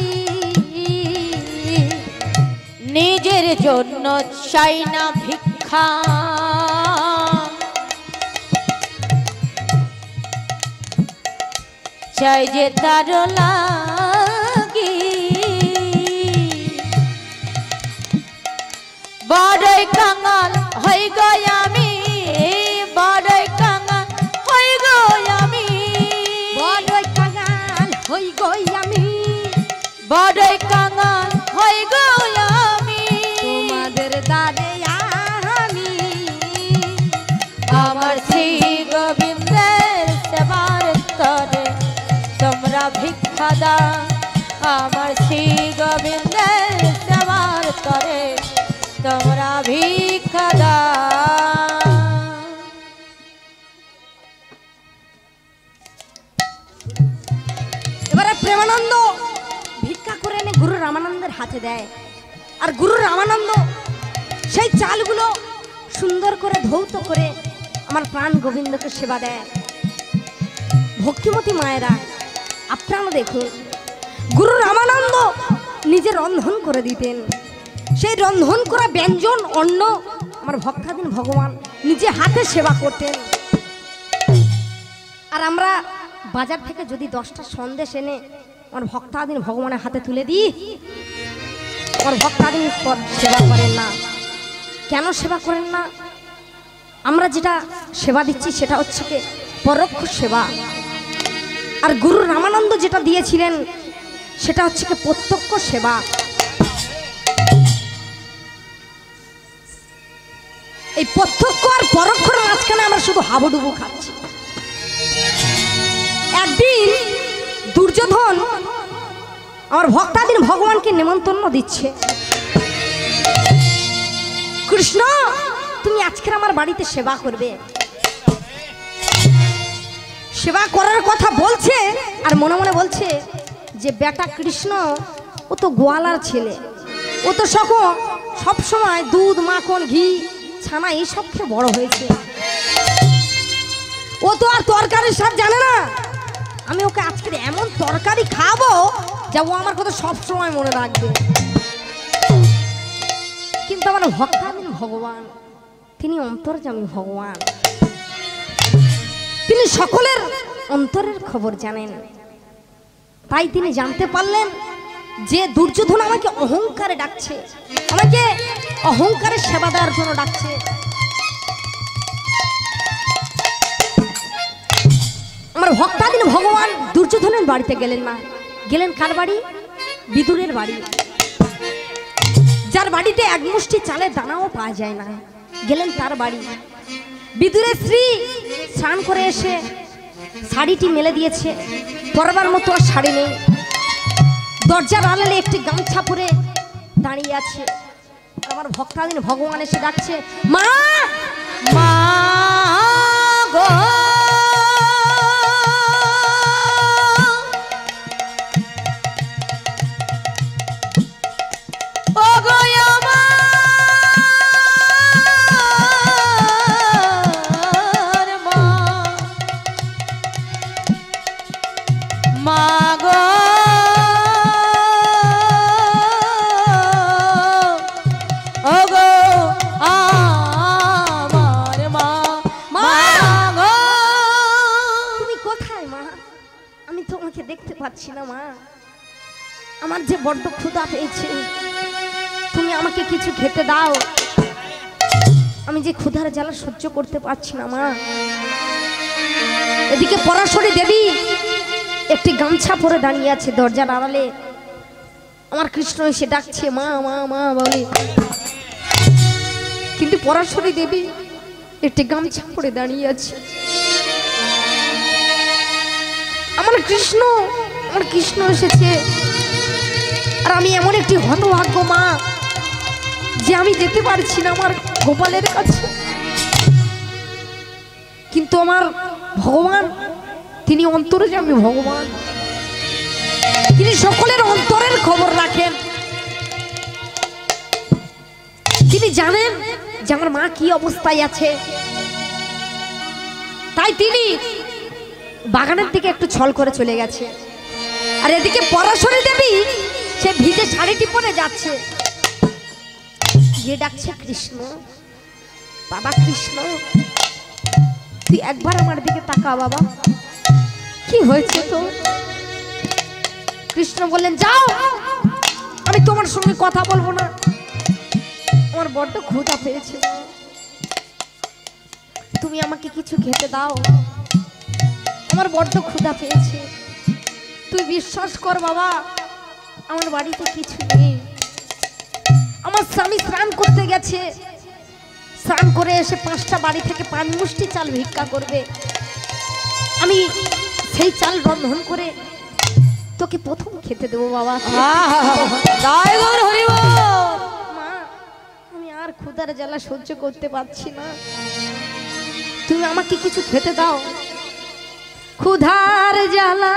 নিজের জন্য চাই না ভিক্ষা, চাই যে তার লাগি। বড়ই কাঙাল হই গই আমি, বড়ই কাঙাল হই গই আমি, বড়ই কাঙাল হই গই আমি, বড়ই কাঙাল হই গই আমি। তোমাদের দ্বারে আমি। আমার শ্রী গোবিন্দের সেবার তরে তোমরা ভিক্ষা দাও। আমার শ্রী গোবিন্দের সেবার তরে তোমরা ভিক্ষা দাও। এবারে প্রেমানন্দ ভিক্ষা করে এনে গুরু রামানন্দের হাতে দেয়, আর গুরু রামানন্দ সেই চালগুলো সুন্দর করে ধৌত করে আমার প্রাণ গোবিন্দকে সেবা দেয়। ভক্তিমতী মায়েরা আপনারা দেখুন, গুরু রামানন্দ নিজে রন্ধন করে দিতেন। সেই রন্ধন করা ব্যঞ্জন অন্ন আমার ভক্তাধীন ভগবান নিজে হাতে সেবা করতেন। আর আমরা বাজার থেকে যদি 10টা সন্দেশ এনে আমার ভক্তাধীন ভগবানের হাতে তুলে দিই, আমার ভক্তাধীন সেবা করেন না। কেন সেবা করেন না? আমরা যেটা সেবা দিচ্ছি সেটা হচ্ছে কি পরোক্ষ সেবা, আর গুরু রামানন্দ যেটা দিয়েছিলেন সেটা হচ্ছে কি প্রত্যক্ষ সেবা। এই প্রত্যক্ষ আর পরোক্ষর মাঝখানে আমরা শুধু হাবুডুবু খাচ্ছি। একদিন দুর্যোধন আমার ভক্তাধীন ভগবানকে নেমন্তন্ন দিচ্ছে, কৃষ্ণ তুমি আজকের আমার বাড়িতে সেবা করবে। সেবা করার কথা বলছে আর মনে মনে বলছে যে বেটা কৃষ্ণ ও তো গোয়ালার ছেলে, ও তো সব সময় দুধ মাখন ঘি ছানা এইসব খেয়ে বড় হয়েছে, ও তো আর তরকারির স্বাদ জানে না। আমি ওকে আজকে এমন তরকারি খাবো যা ও আমার কথা সব সময় মনে রাখবে। কিন্তু আমার ভক্তাধীন ভগবান তিনি অন্তর্যামী ভগবান, তিনি সকলের অন্তরের খবর জানেন। তাই তিনি জানতে পারলেন যে দুর্যোধন আমাকে অহংকারে ডাকছে, আমাকে অহংকারের সেবা দেওয়ার জন্য ডাকছে। আমার ভক্তাধীন ভগবান দুর্যোধনের বাড়িতে গেলেন না, গেলেন কার বাড়ি? বিদুরের বাড়ি, যার বাড়িতে এক মুষ্টি চালের দানাও পাওয়া যায় না। গেলেন তার বাড়ি। বিদুরের স্ত্রী স্নান করে এসে শাড়িটি মেলে দিয়েছে, পরবার মতো আর শাড়ি নেই। দরজার আড়ালে একটি গামছা পরে দাঁড়িয়ে আছে। আমার ভক্তাধীন ভগবান এসে ডাকছে, মা মা গো ও গো আমার মা, মা গো ও গো আমার মা, মা গো। তুমি কোথায় মা? আমি তোমাকে দেখতে পাচ্ছি না মা। আমার যে বড্ড ক্ষুধা পেয়েছে, তুমি আমাকে কিছু খেতে দাও। আমি যে ক্ষুধার জ্বালা সহ্য করতে পারছি না মা। এদিকে পরাশরী দেবী একটি গামছা পরে দাঁড়িয়ে আছে দরজার আড়ালে। আমার কৃষ্ণ এসে ডাকছে মা মা মা বলে, কিন্তু পরাশরী দেবী একটি গামছা পরে দাঁড়িয়ে আছে। আমার কৃষ্ণ এসেছে, আর আমি এমন একটি হতভাগ্য মা যে আমি যেতে পারছি না আমার গোপালের কাছে। কিন্তু আমার ভগবান, তিনি অন্তর্যামী ভগবান, তিনি সকলের অন্তরের খবর রাখেন। তিনি জানেন যে আমার মা কি অবস্থায় আছে। তাই তিনি বাগানের দিকে একটু ছল করে চলে গেছে। আর এদিকে পরাশরী দেবী সে ভিজে শাড়িটি পরে যাচ্ছে, গিয়ে ডাকছে, কৃষ্ণ, বাবা কৃষ্ণ, তুই একবার আমার দিকে তাকা বাবা, কি হয়েছে তো? কৃষ্ণ বললেন, যাও, আমি তোমার সঙ্গে কথা বলবো না, আমার বড্ড ক্ষুধা পেয়েছে, তুমি আমাকে কিছু খেতে দাও, আমার বড্ড ক্ষুধা পেয়েছে। তুই বিশ্বাস কর বাবা, আমার বাড়িতে কিছু নেই। আমার স্বামী স্নান করতে গেছে, স্নান করে এসে 5টা বাড়ি থেকে 5 মুষ্টি চাল ভিক্ষা করবে। আমি সেই চাল রন্ধন করে তোকে প্রথম খেতে দেবো বাবা। মা, আমি আর ক্ষুধার জ্বালা সহ্য করতে পারছি না, তুমি আমাকে কিছু খেতে দাও। ক্ষুধার জ্বালা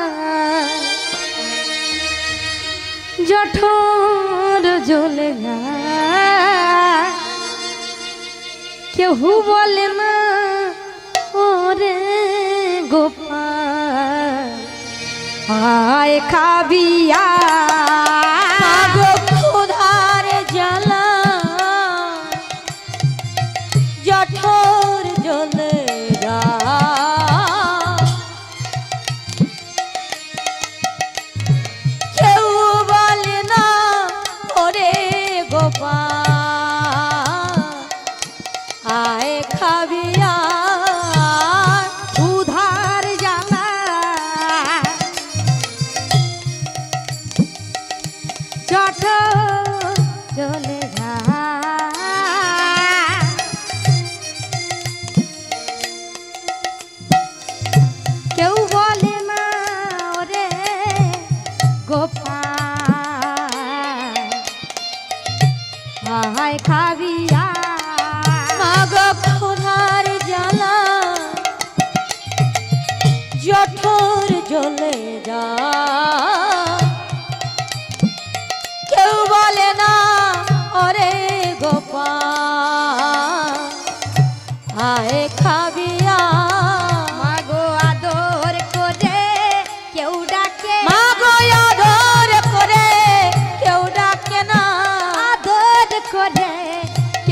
জঠর জ্বলে যায়, কেউ বলে না ওরে গোপাল, আয় খাবিয়া ক্ষুধার জ্বালা জঠর জ্বলে কেউ বলে না ওরে গোপাল, আয় খাবিয়া ক্ষুধার জ্বালা জঠর জ্বলে যায়, কেউ বলে না ওরে গোপাল, আয় খাবিয়া মাগো ক্ষুধার জ্বালা জঠর জ্বলে যা, কেউ বলে না ওরে গোপাল, আয় খাবিয়া মাগো আদর করে কেউ ডাকে, মাগো আদর করে কেউ ডাকে না, আদর করে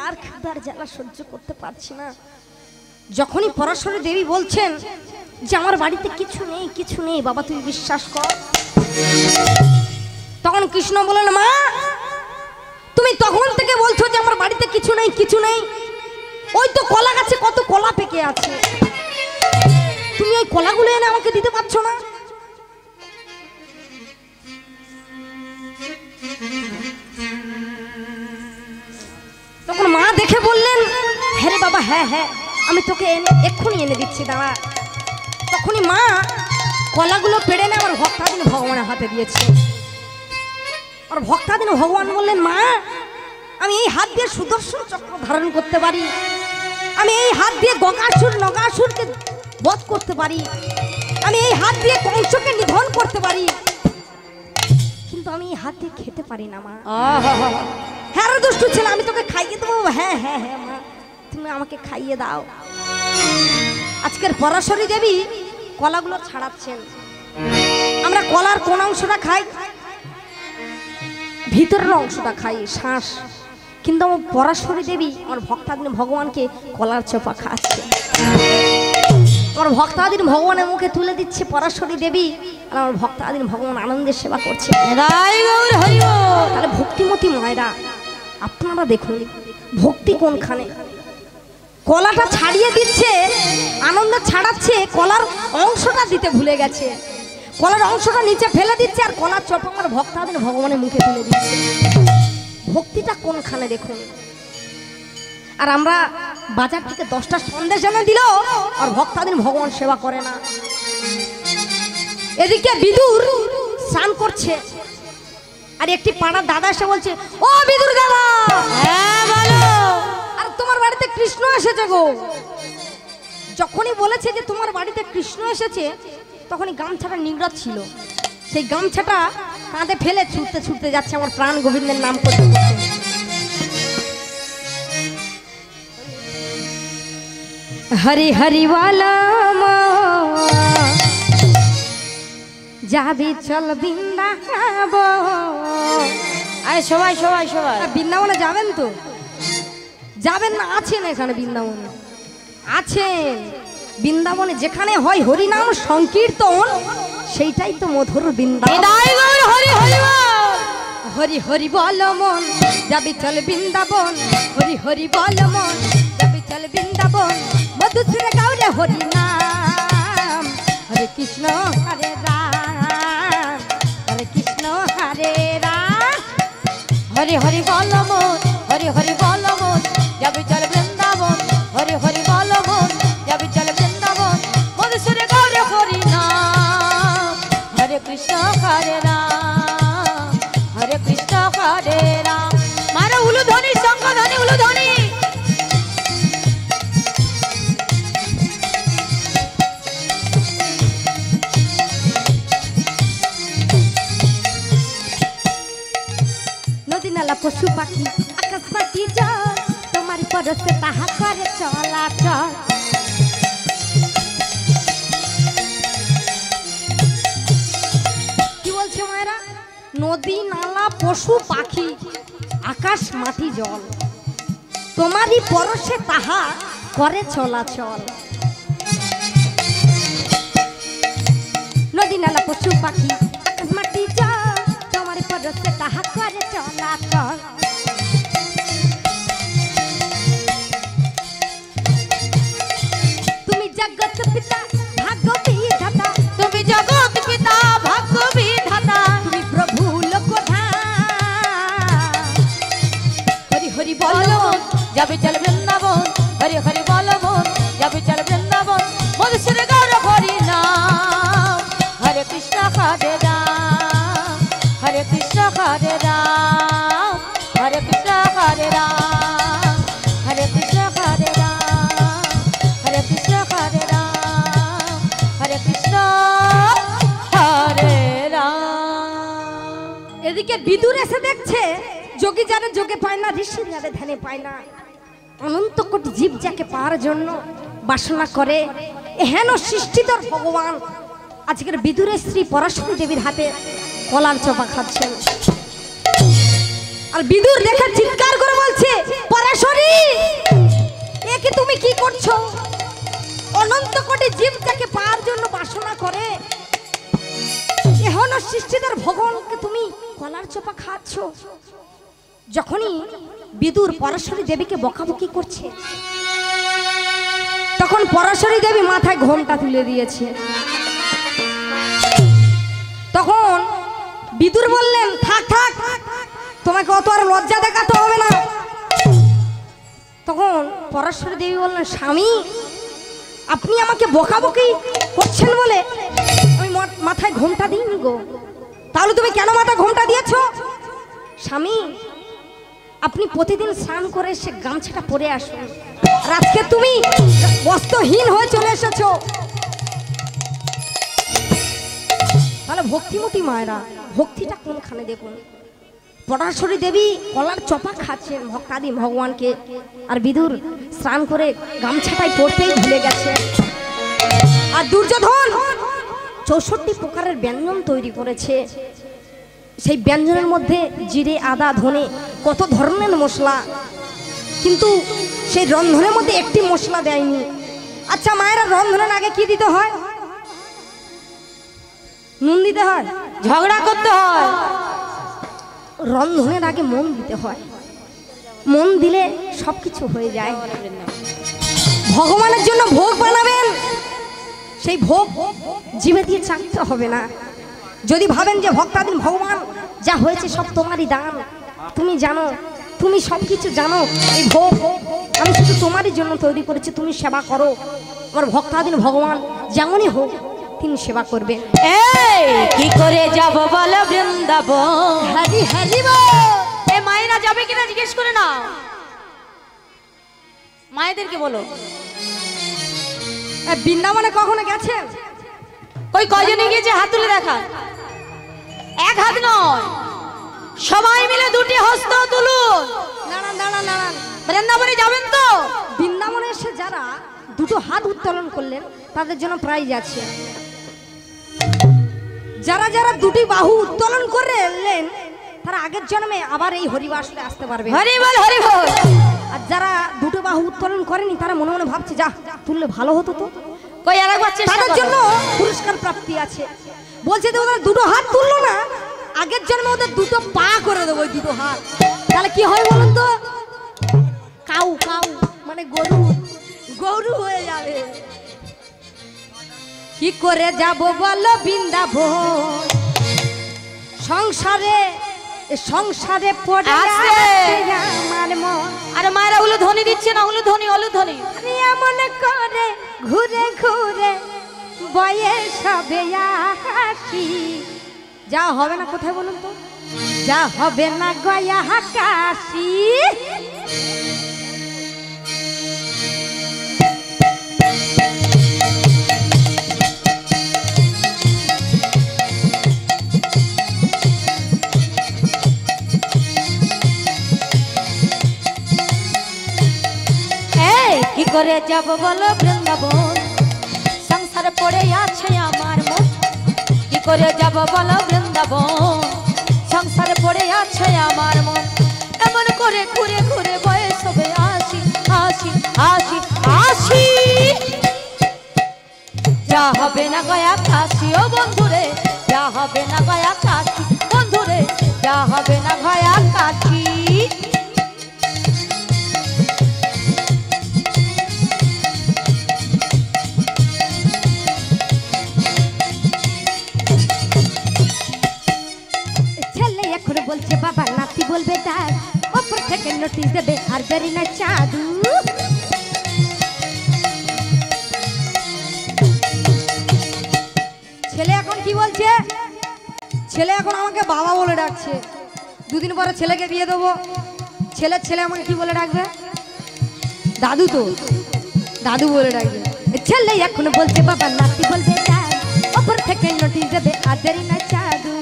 আর ক্ষুধার জ্বালা সহ্য করতে পারছি না। যখনই পরাশরী দেবী বলছেন যে আমার বাড়িতে কিছু নেই, কিছু নেই, বাবা তুই বিশ্বাস কর, তখন কৃষ্ণ বলেন, মা তুমি তখন থেকে বলছো যে আমার বাড়িতে কিছু নেই, কিছু নেই, ওই তো কলা গাছে কত কলা পেকে আছে, তুমি ওই কলাগুলো এনে আমাকে দিতে পারছো না? তখন মা দেখে বললেন, হ্যাঁ রে বাবা, হ্যাঁ হ্যাঁ আমি তোকে এক্ষুনি এনে দিচ্ছি, দাঁড়া। তখনই মা কলাগুলো পেড়ে এনে আমার ভক্তাধীন ভগবানের হাতে দিয়েছে। আর ভক্তাধীন ভগবান বললেন, মা আমি এই হাত দিয়ে সুদর্শন চক্র ধারণ করতে পারি, আমি এই হাত দিয়ে গঙ্গাসুর নগাসুরকে বধ করতে পারি, আমি এই হাত দিয়ে কংসকে নিধন করতে পারি, কিন্তু আমি এই হাত দিয়ে খেতে পারি না মা। হ্যাঁ রে দুষ্টু ছেলে, আমি তোকে খাইয়ে দেবো। হ্যাঁ হ্যাঁ হ্যাঁ মা, তুমি আমাকে খাইয়ে দাও। আজকের পরাশরী দেবী কলাগুলো ছাড়াচ্ছেন। আমরা কলার কোন অংশটা খাই? ভিতরের অংশটা খাই, শ্বাস। কিন্তু আমার পরাশরী দেবী আমার ভক্তাধীন ভগবানকে কলার চোপা খাচ্ছে। আমার ভক্তাধীন ভগবানের মুখে তুলে দিচ্ছে পরাশরী দেবী, আর আমার ভক্তাধীন ভগবান আনন্দের সেবা করছে। তাহলে ভক্তিমতী মায়েরা আপনারা দেখুন ভক্তি কোনখানে। কলাটা ছাড়িয়ে দিচ্ছে, আনন্দ ছাড়াচ্ছে, কলার অংশটা দিতে ভুলে গেছে, কলার অংশটা নিচে ফেলে দিচ্ছে, আর কলার চপ আমার ভক্তাধীন ভগবানের মুখে তুলে দিচ্ছে। ভক্তিটা কোনখানে দেখুন। আর আমরা বাজার থেকে 10টা সন্দেশ এনে দিল আর ভক্তাধীন ভগবান সেবা করে না। এদিকে বিদুর স্নান করছে, আর একটি পাড়ার দাদা এসে বলছে, ও বিদুর দাদা, হ্যাঁ বলো। আর তোমার বাড়িতে কৃষ্ণ এসেছে গো। যখনই বলেছে যে তোমার বাড়িতে কৃষ্ণ এসেছে, তখনই গামছাটা নিংড়াত ছিল, সেই গামছাটা কাঁধে ফেলে ছুটতে ছুটতে যাচ্ছে আমার প্রাণ গোবিন্দের নাম করতে করতে। হরি হরি ওয়ালা মা যাবি চল বৃন্দাবন। আরে সবাই সবাই সবাই বৃন্দাবনে যাবেন তো? যাবেন না? আছেন এখানে বৃন্দাবনে, আছেন। বৃন্দাবনে যেখানে হয় হরিনাম সংকীর্তন, সেইটাই তো মধুর বৃন্দাবন। হরি হরি হরি হরি বল মন যাবি চল বৃন্দাবন, হরি হরি বল মন যাবি চল বৃন্দাবন। মধুসূদন গাওরে হরি নাম, হরে কৃষ্ণ হরে রাম, হরে কৃষ্ণ হরে রাম। হরি হরি বল মন, হরি হরি বল মন যাবি চল বৃন্দাবন, হরি হরি বল মন যাবি চল বৃন্দাবন। মধুসূদন গাওরে হরি নাম, হরে কৃষ্ণ হরে রাম, হরে কৃষ্ণ হরে রাম। মারো উলুধ্বনি, শঙ্খধ্বনি, উলুধ্বনি। নদী নালা পশু পাখি আকাশ পাখি জল, তোমার পরশে তাহা করে চলাচল। কি বলছে মায়েরা? নদী নালা পশু পাখি আকাশ মাটি জল, তোমারই পরশে তাহা করে চলাচল। নদী নালা পশু পাখি আকাশ মাটি জল, তোমার পরশে তাহা করে চলাচল। তুমি জগৎ পিতা ভাগ্য বিধাতা, তুমি জগৎ পিতা ভাগ্য বিধাতা, তুমি প্রভু লোকধাম। হরি হরি বল বল যাবি চল বৃন্দাবন, হরি হরি বল মন যাবি চল বৃন্দাবন। মধুসূদন গাওরে হরি নাম, হরে কৃষ্ণ হরে রাম, হরে কৃষ্ণ হরে রাম, হরে কৃষ্ণ হরে রাম, হরে কৃষ্ণ হরে রাম, হরে কৃষ্ণ হরে রাম, হরে কৃষ্ণ হরে রাম। এদিকে বিদুর এসে দেখছে যোগী যারা যোগে পায় না, ঋষি যারা ধ্যানে পায় না, অনন্ত কোটি জীব যাকে পাওয়ার জন্য বাসনা করে, হেন সৃষ্টিধর ভগবান আজকের বিদুরের স্ত্রী পরাশরী দেবীর হাতে কলার চোপা খাচ্ছেন। আর বিদুর দেখে চিৎকার করে বলছে, পরাশরী পরাশরী, এ কি তুমি কি করছো? অনন্ত কোটি জীব যাকে পাওয়ার জন্য বাসনা করে, এহন সৃষ্টিদের ভগবানকে তুমি কলার চোপা খাচ্ছ। যখনই বিদুর পরাশরী দেবীকে বকাবকি করছে, তখন পরাশরী দেবী মাথায় ঘোমটা তুলে দিয়েছে। তখন বিদুর বললেন, থাক থাক, তোমাকে অত আর লজ্জা দেখাতে হবে না। তখন পরাশরী দেবী বললেন, স্বামী আপনি আমাকে বকাবকি করছেন বলে আমি মাথায় ঘোমটা দিইনি গো। তাহলে তুমি কেন মাথায় ঘোমটা দিয়েছো? স্বামী আপনি প্রতিদিন স্নান করে সে গামছাটা পরে আসুন, আর আজকে তুমি বস্ত্রহীন হয়ে চলে এসেছো। তাহলে ভক্তিমতী মায়েরা, ভক্তিটা কোনখানে দেখুন। পরাশরী দেবী কলার চপা খাচ্ছেন ভক্তাদি ভগবানকে, আর বিদুর স্নান করে গামছাটাই পরতেই ভুলে গেছে। আর দুর্যোধন 64 প্রকারের ব্যঞ্জন তৈরি করেছে। সেই ব্যঞ্জনের মধ্যে জিরে, আদা, ধনে, কত ধরনের মশলা, কিন্তু সেই রন্ধনের মধ্যে একটি মশলা দেয়নি। আচ্ছা মায়েরা, রন্ধনের আগে কি দিতে হয়? নুন দিতে হয়, ঝগড়া করতে হয়। রন্ধনের আগে মন দিতে হয়, মন দিলে সবকিছু হয়ে যায়। ভগবানের জন্য ভোগ বানাবেন, সেই ভোগ জিভে দিয়ে চাকতে হবে না। যদি ভাবেন যে ভক্তাদিন ভগবান যা হয়েছে সব তোমারই দান, তুমি জানো, তুমি সবকিছু জানো, এই ভোগ আমি শুধু তোমারই জন্য তৈরি করেছি, তুমি সেবা করো। আমার ভক্তাদিন ভগবান যেমনই হোক তিনি সেবা করবেন। এই কি করে যাব বলো বৃন্দাবন? হরি হরি এ মায়েরা যাবে কিনা জিজ্ঞেস করে না, মায়েদেরকে বলো। বৃন্দাবনে কখনো গেছেন? ওই কজনে গিয়েছে হাত তুলে দেখা। এক হাত নয়, সবাই মিলে দুটি হস্ত তুলুন। দাঁড়ান দাঁড়ান দাঁড়ান, বৃন্দাবনে যাবেন তো? বৃন্দাবনে এসে যারা দুটো হাত উত্তোলন করলেন তাদের জন্য প্রাইজ আছে। যারা যারা দুটি বাহু উত্তোলন করলেন তারা আগের জন্মে আবার এই হরিবাসলে আসতে পারবে। হরি বল হরি বল। আর যারা দুটো বাহু উত্তোলন করেনি তারা মনে মনে ভাবছে, যা তুললে ভালো হতো তো, কই আরেকবার চেষ্টা তাদের করো। জন্য পুরস্কার প্রাপ্তি আছে। বলছে যে ওরা দুটো হাত তুললো না, আগের জন্মে ওদের দুটো পা করে দেবো, ওই দুটো হাত। তাহলে কি হয় বলুন তো? কাউ কাউ মানে গরু, গরু হয়ে যাবে। কি করে যাব বলো বৃন্দাবন, সংসারে সংসারে পড়ে আছে আমার মন। আরে মায়েরা উলু ধ্বনি দিচ্ছে না, উলু ধ্বনি উলু ধ্বনি। এমন করে ঘুরে ঘুরে বয়স হবে হাসি, যা হবে না কোথায় বলুন তো? যা হবে না গয়া কাশি। কি করে যাব বলো বৃন্দাবন, সংসারে পড়ে আছে আমার মন। কি করে যাব বলো বৃন্দাবন, সংসারে পড়ে আছে আমার মন। এমন করে ঘুরে ঘুরে বয়স হবে আসি আসি আসি আসি, যা হবে না গয়া কাশি। ও বন্ধুরে যা হবে না গয়া কাশি, বন্ধুরে যা হবে না গয়া কাশি। বলছে বাবা নাতি বলবে তার, ওপর থেকে নোটিশ দেবে আর দেরি না চাদু। ছেলে এখন কি বলছে? ছেলে এখন আমাকে বাবা বলে ডাকছে। দুদিন পরে ছেলেকে বিয়ে দেবো, ছেলের ছেলে আমাকে কি বলে ডাকবে? দাদু। তো দাদু বলে ডাকবে। ছেলে এখন বলছে বাবা নাতি বলবে তার, ওপর থেকে নোটিশ দেবে আর দেরি না চাদু।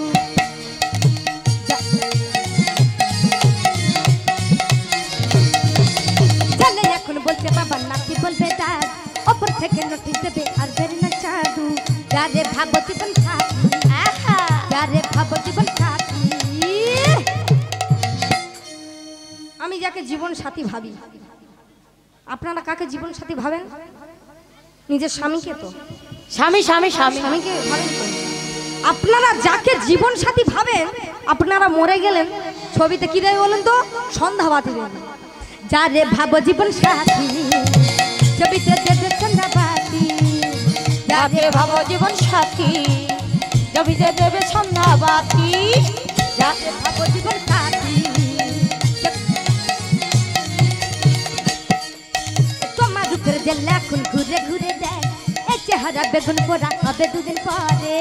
বলছে বাবা নাতি বলবে দাদ, ওপর থেকে নোটিশ দেবে আর দেরি না চাদু। যারে ভাবো জীবন সাথী, যারে ভাবো জীবন সাথী। আমি যাকে জীবন সাথী ভাবি, আপনারা কাকে জীবন সাথী ভাবেন? নিজের স্বামীকে তো। স্বামী স্বামী স্বামী স্বামীকে ভাবেন তো? আপনারা যাকে জীবন সাথী ভাবেন, আপনারা মরে গেলেন ছবিতে কি দেয় বলেন তো? সন্ধ্যাবাতি দেন। যারে ভাবো জীবন সাথী, ছবিতে দেবে সন্ধ্যাবাতি। যাকে ভাবো জীবন সাথী, ছবিতে দেবে সন্ধ্যাবাতি। যাকে ভাবো জীবন সাথী, তোমার রূপের জেলা এখন ঘুরে ঘুরে দেয়, এই চেহারা বেগুন পোড়া হবে দুদিন পরে।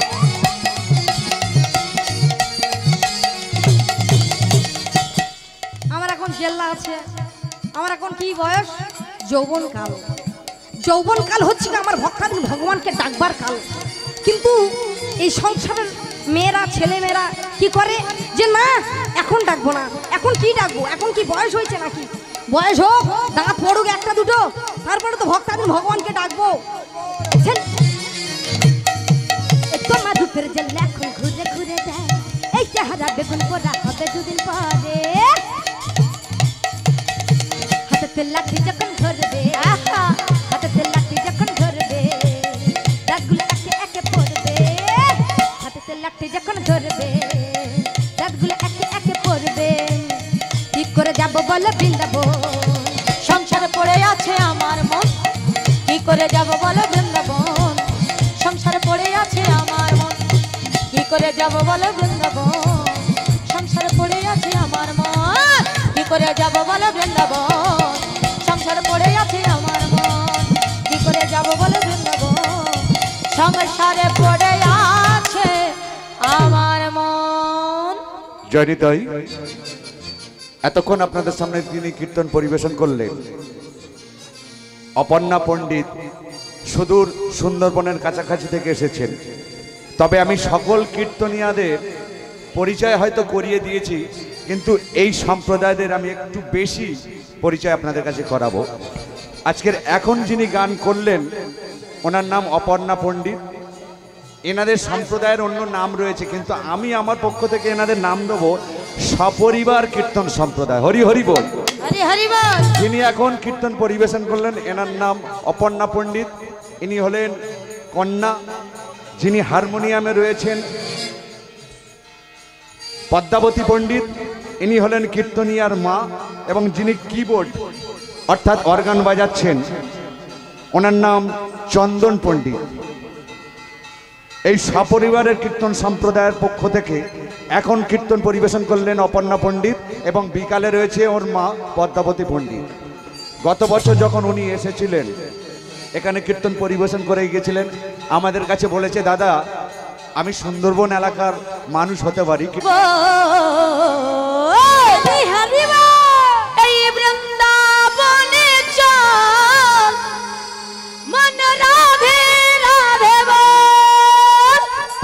আমার এখন জেল্লা আছে, আমার এখন কি বয়স? যৌবনকাল। যৌবনকাল হচ্ছে কি আমার ভক্তাধীন ভগবানকে ডাকবার কাল। কিন্তু এই সংসারের মেয়েরা, ছেলে মেয়েরা কি করে যে না এখন ডাকবো না, এখন কি ডাকবো, এখন কি বয়স হয়েছে নাকি? বয়স হোক, দাঁত পড়ুক একটা দুটো, তারপরে তো ভক্তাধীন ভগবানকে ডাকবো। তোমার রূপের জেল্লা এখন ঘুরে ঘুরে দেয়, এই চেহারা বেগুন পোড়া হবে দুদিন পরে। হাতে লাঠি যখন ধরবে, হাতে লাঠি যখন ধরবে, দাঁতগুলো একে একে পড়বে। হাতে লাঠি যখন ধরবে, দাঁতগুলো একে একে পড়বে। কি করে যাব বলে বৃন্দাবন, সংসারে পড়ে আছে আমার মন। কি করে যাব বলো বৃন্দাবন, সংসারে পড়ে আছে আমার মন। কি করে যাব বলো বৃন্দাবন, সংসারে পড়ে আছে আমার মন। কি করে যাব বলো বৃন্দাবন, সংসারে পড়ে আছে আমার মন। কি করে যাব বলো বৃন্দাবন, সংসারে পড়ে আছে আমার মন। জয়নিতাই, এতক্ষণ আপনাদের সামনে তিনি কীর্তন পরিবেশন করলেন অপর্ণা পণ্ডিত, সুদূর সুন্দরবনের কাছাকাছি থেকে এসেছেন। তবে আমি সকল কীর্তনিয়াদের পরিচয় হয়তো করিয়ে দিয়েছি, কিন্তু এই সম্প্রদায়দের আমি একটু বেশি পরিচয় আপনাদের কাছে করাবো। আজকের এখন যিনি গান করলেন ওনার নাম অপর্ণা পণ্ডিত। এনাদের সম্প্রদায়ের অন্য নাম রয়েছে, কিন্তু আমি আমার পক্ষ থেকে এনাদের নাম দেবো সপরিবার কীর্তন সম্প্রদায়। হরি হরি বল। হরি হরি বল। যিনি এখন কীর্তন পরিবেশন করলেন এনার নাম অপর্ণা পণ্ডিত। ইনি হলেন কন্যা। যিনি হারমোনিয়ামে রয়েছেন পদ্মাবতী পণ্ডিত, ইনি হলেন কীর্তনিয়ার মা। এবং যিনি কিবোর্ড অর্থাৎ অর্গান বাজাচ্ছেন ওনার নাম চন্দন পণ্ডিত। এই সপরিবারের কীর্তন সম্প্রদায়ের পক্ষ থেকে এখন কীর্তন পরিবেশন করলেন অপর্ণা পণ্ডিত, এবং বিকালে রয়েছে ওর মা পদ্মাবতী পণ্ডিত। গত বছর যখন উনি এসেছিলেন এখানে কীর্তন পরিবেশন করে গিয়েছিলেন, আমাদের কাছে বলেছে দাদা আমি সুন্দরবন এলাকার মানুষ হতে পারি, এই বৃন্দাবনে চল মন রাধে রাধে বল।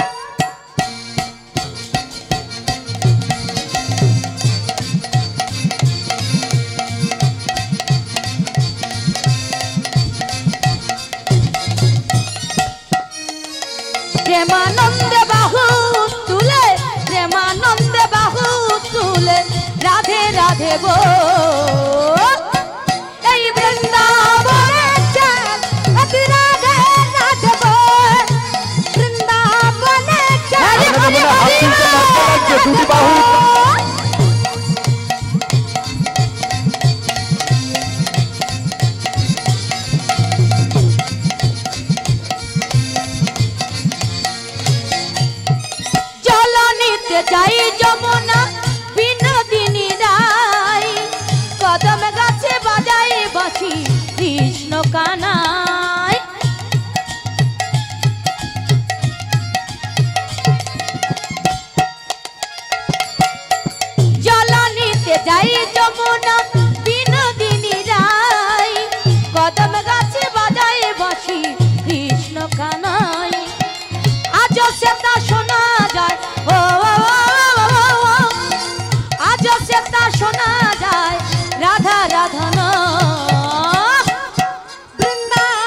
প্রেমানন্দে বাহু তুলে, প্রেমানন্দে বাহু তুলে রাধে রাধে বল। এই বৃন্দাবনে চল রাধে রাধে বল। বৃন্দাবনে চল হরি হরি দুটি বাহু। যাই যমুনা বিনোদিনী রাই, কদম গাছে বাজাই বাঁশি কৃষ্ণ কানাই। জল নিতে যাই যমুনা বিনোদিনী রাই, কদম গাছে বাজাই বাঁশি কৃষ্ণ কানাই। আজ সেটা শোনা যায়, ও আজ সেটা শোনা যায় রাধা রাধা না। বৃন্দা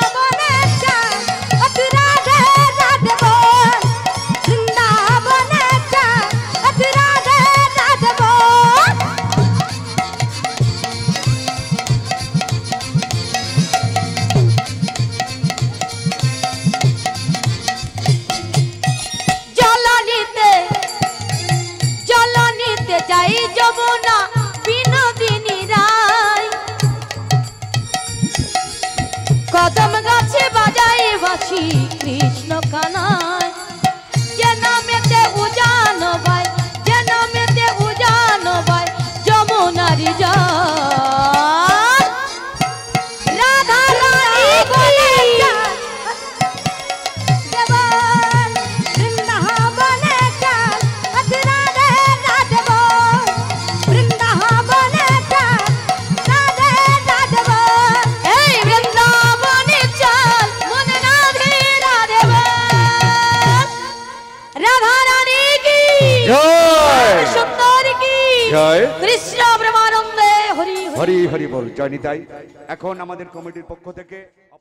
জয় সুন্দর কি জয় কৃষ্ণ প্রেমানন্দে হরি হরি হরি হরি বল জয় নিতাই। এখন আমাদের কমিটির পক্ষ থেকে